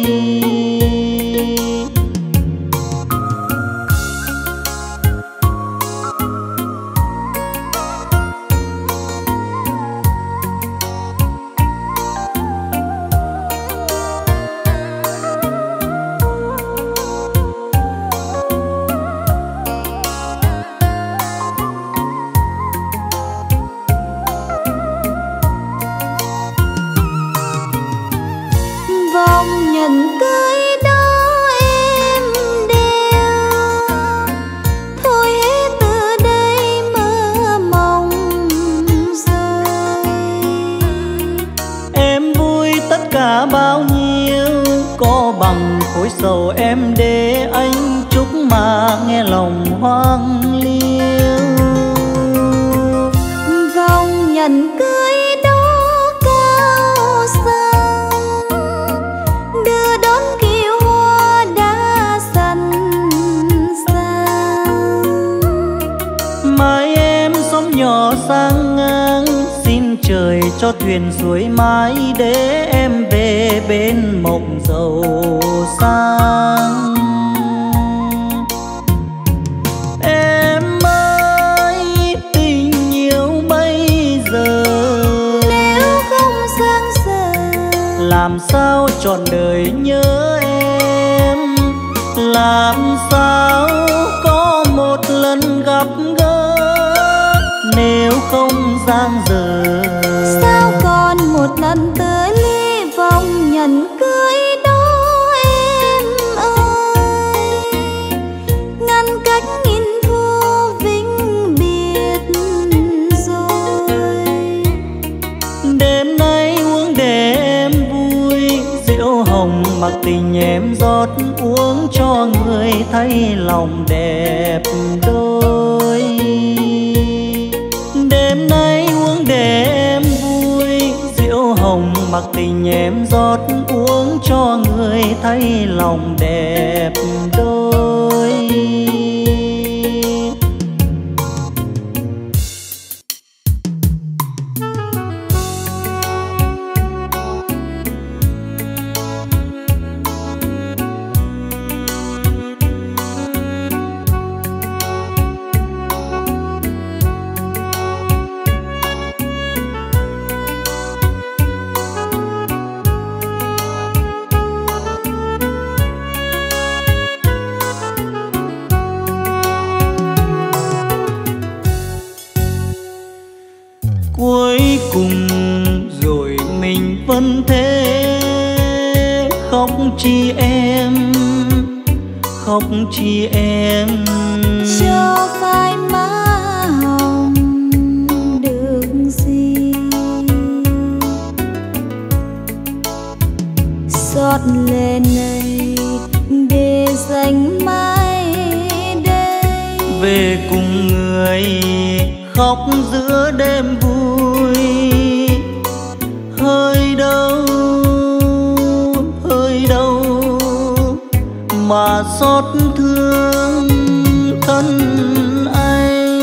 em để anh chúc mà nghe lòng hoang liêu. Vòng nhẫn cưới đó cao sang, đưa đón kiệu hoa đã xanh sang. Mai em xóm nhỏ sang ngang, xin trời cho thuyền xuôi mãi để em về bên mộng giàu sang. Em ơi tình yêu bây giờ, nếu không sang giờ làm sao trọn đời nhớ em, làm sao có một lần gặp gỡ nếu không giang dở. Sao còn một lần tới ly vòng nhẫn cưới đó em ơi, ngăn cách nghìn thu vĩnh biệt rồi. Đêm nay uống để em vui, rượu hồng mặc tình em rót uống cho người thấy lòng đẹp đôi. Đêm nay uống để em vui, rượu hồng mặc tình em rót uống cho người thấy lòng đẹp đôi. Cuối cùng rồi mình vẫn thế, khóc chi em, khóc chi em, Cho phai má hồng được gì, xót lệ này để dành mãi đây. về cùng người khóc giữa đêm vui. Hơi đâu, hơi đâu mà xót thương thân anh.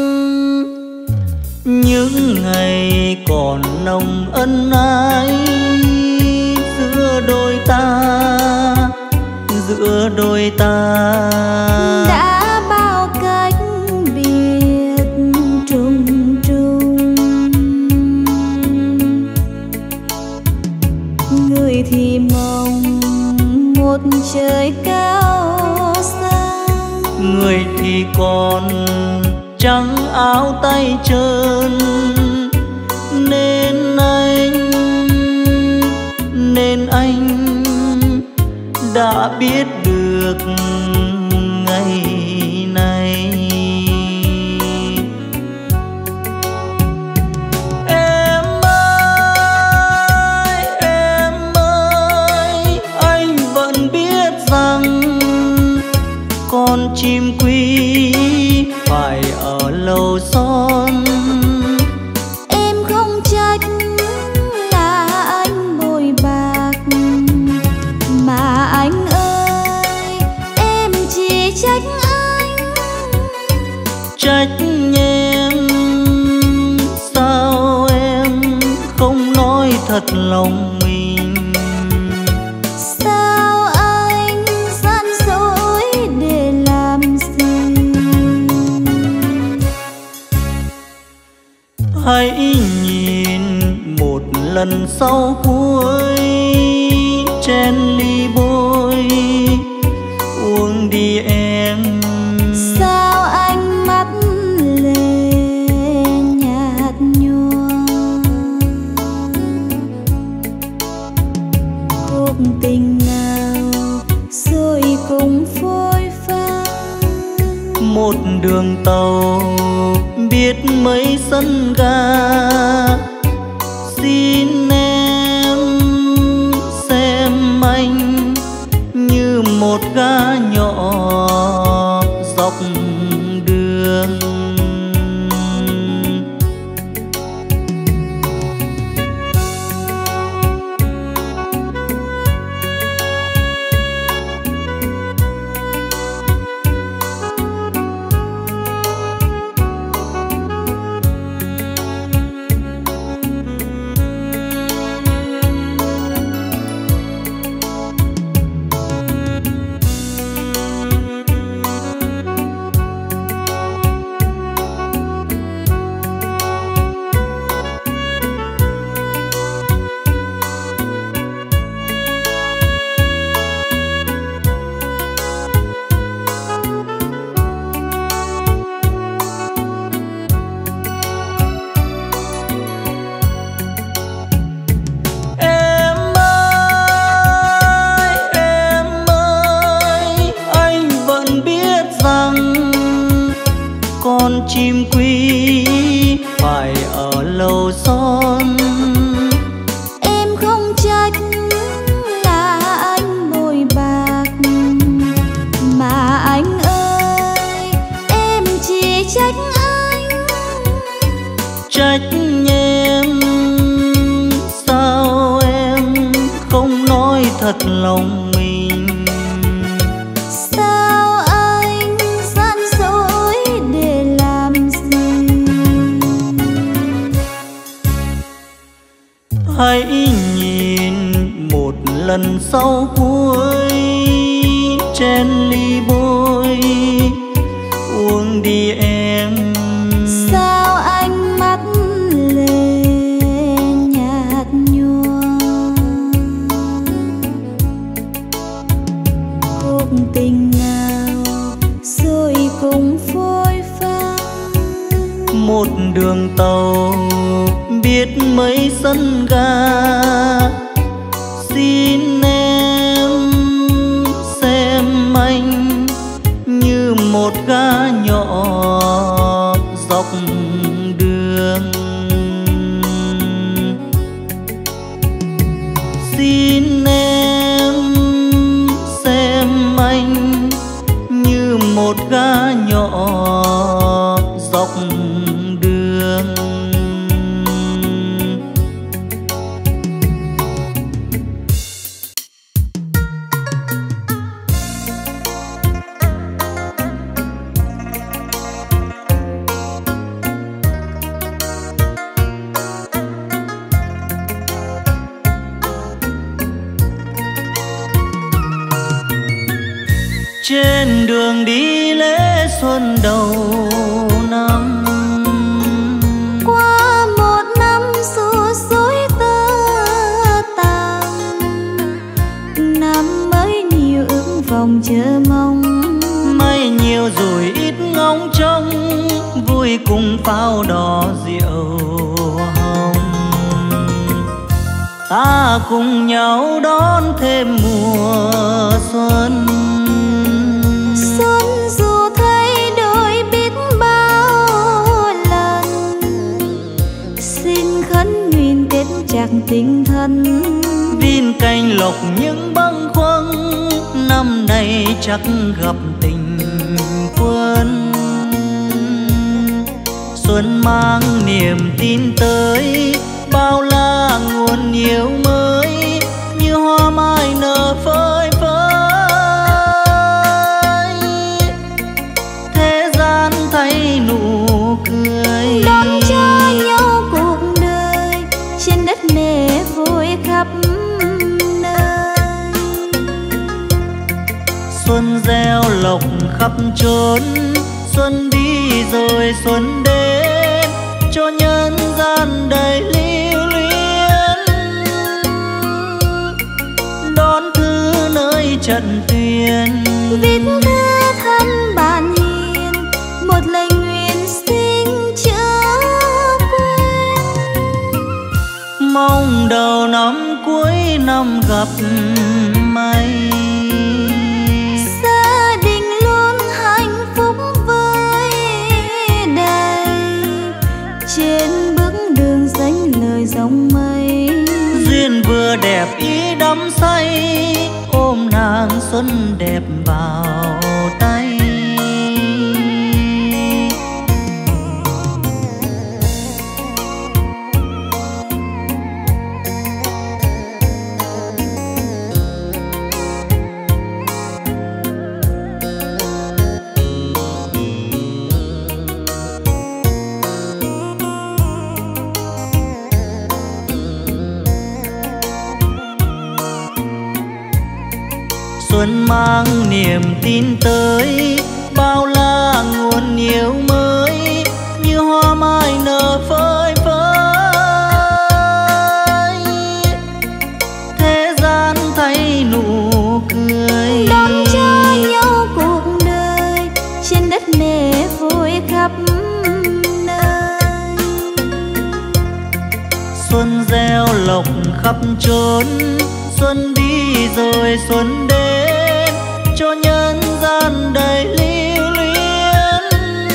Những ngày còn nồng ân ái giữa đôi ta, giữa đôi ta Đã bao cách biệt trùng trùng, người thì mong một trời cao sang, người thì còn trắng áo tay trơn. Nên anh, nên anh đã biết được ngày này. Em ơi, em ơi, anh vẫn biết rằng con chim quý phải ở lâu son. em không trách là anh bội bạc, mà anh ơi em chỉ trách anh. Trách em sao em không nói thật lòng mình. Sao anh gian dối để làm gì? Hãy nhìn một lần sau cuối, chen ly bôi uống đi em. Sao anh mắt lệ nhạt nhòa, cuộc tình nào rồi cũng phôi pha. Một đường tàu biết mấy sân ga, xin em xem anh như một gã đường. Chim quý phải ở lâu son. Em không trách là anh bội bạc, mà anh ơi em chỉ trách anh. Trách em sao em không nói thật lòng mình. Hãy nhìn một lần sau cuối, chén ly bôi uống đi em. Sao ánh mắt lệ nhạt nhòa, cuộc tình nào rồi cũng phôi pha. Một đường tàu biết mấy sân ga, xin em xem anh như một ga nhỏ dọc đường. Xin em xem anh như một ga nhỏ dọc đường. Trên đường đi lễ xuân đầu năm, qua một năm rủi rối tơ tàn. Năm mới nhiều ước vọng chờ mong, may nhiều rồi ít ngóng trông, vui cùng pháo đỏ rượu hồng. Ta cùng nhau đón thêm mùa xuân. Xuân dù thay đổi biết bao lần, xin khấn nguyện Tết chặt tình thân. Viên canh lộc những bâng khuâng, năm nay chắc gặp tình quân. Xuân mang niềm tin tới, bao la nguồn yêu mới, như hoa mai nở phơi phới. Thế gian thay nụ cười, đón cho nhau cuộc đời trên đất mẹ vui khắp nơi. Xuân gieo lộc khắp chốn, xuân đi rồi xuân đến, cho nhân gian đầy lưu luyến. Đón thư nơi trận tuyên, viết thư thăm bạn hiền, một lời nguyện xin chớ quên. Mong đầu năm cuối năm gặp may, gia đình luôn hạnh phúc với đầy. Trên bước đường dánh lời dòng mây, duyên vừa đẹp ý đắm say, ôm nàng xuân đẹp vào tay. niềm tin tới, bao la nguồn yêu mới như hoa mai nở phơi phới. Thế gian thay nụ cười, đón cho nhau cuộc đời trên đất mẹ vui khắp nơi. Xuân gieo lộc khắp chốn, xuân đi rồi xuân đến, cho nhân gian đầy lưu luyến.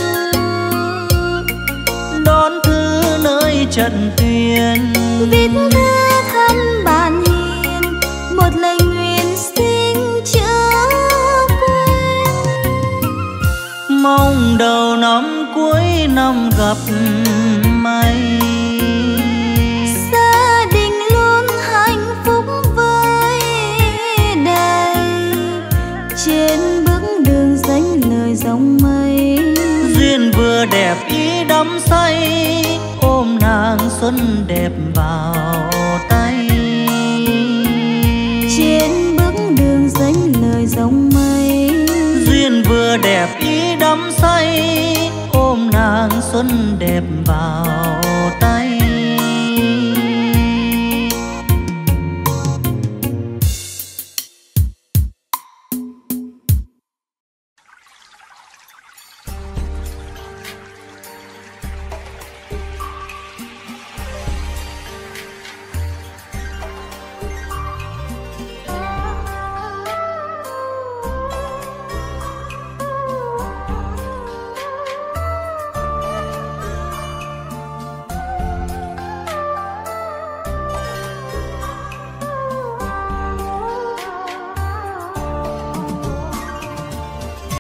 Đón thư nơi trận tuyên, viết thư thăm bạn hiền, một lời nguyện xin chớ quên. Mong đầu năm cuối năm gặp may, gia đình luôn hạnh phúc với đầy. Trên bước đường danh lời dòng mây, duyên vừa đẹp ý đắm say, ôm nàng xuân đẹp vào tay. trên bước đường danh lời dòng mây, duyên vừa đẹp ý đắm say, ôm nàng xuân đẹp vào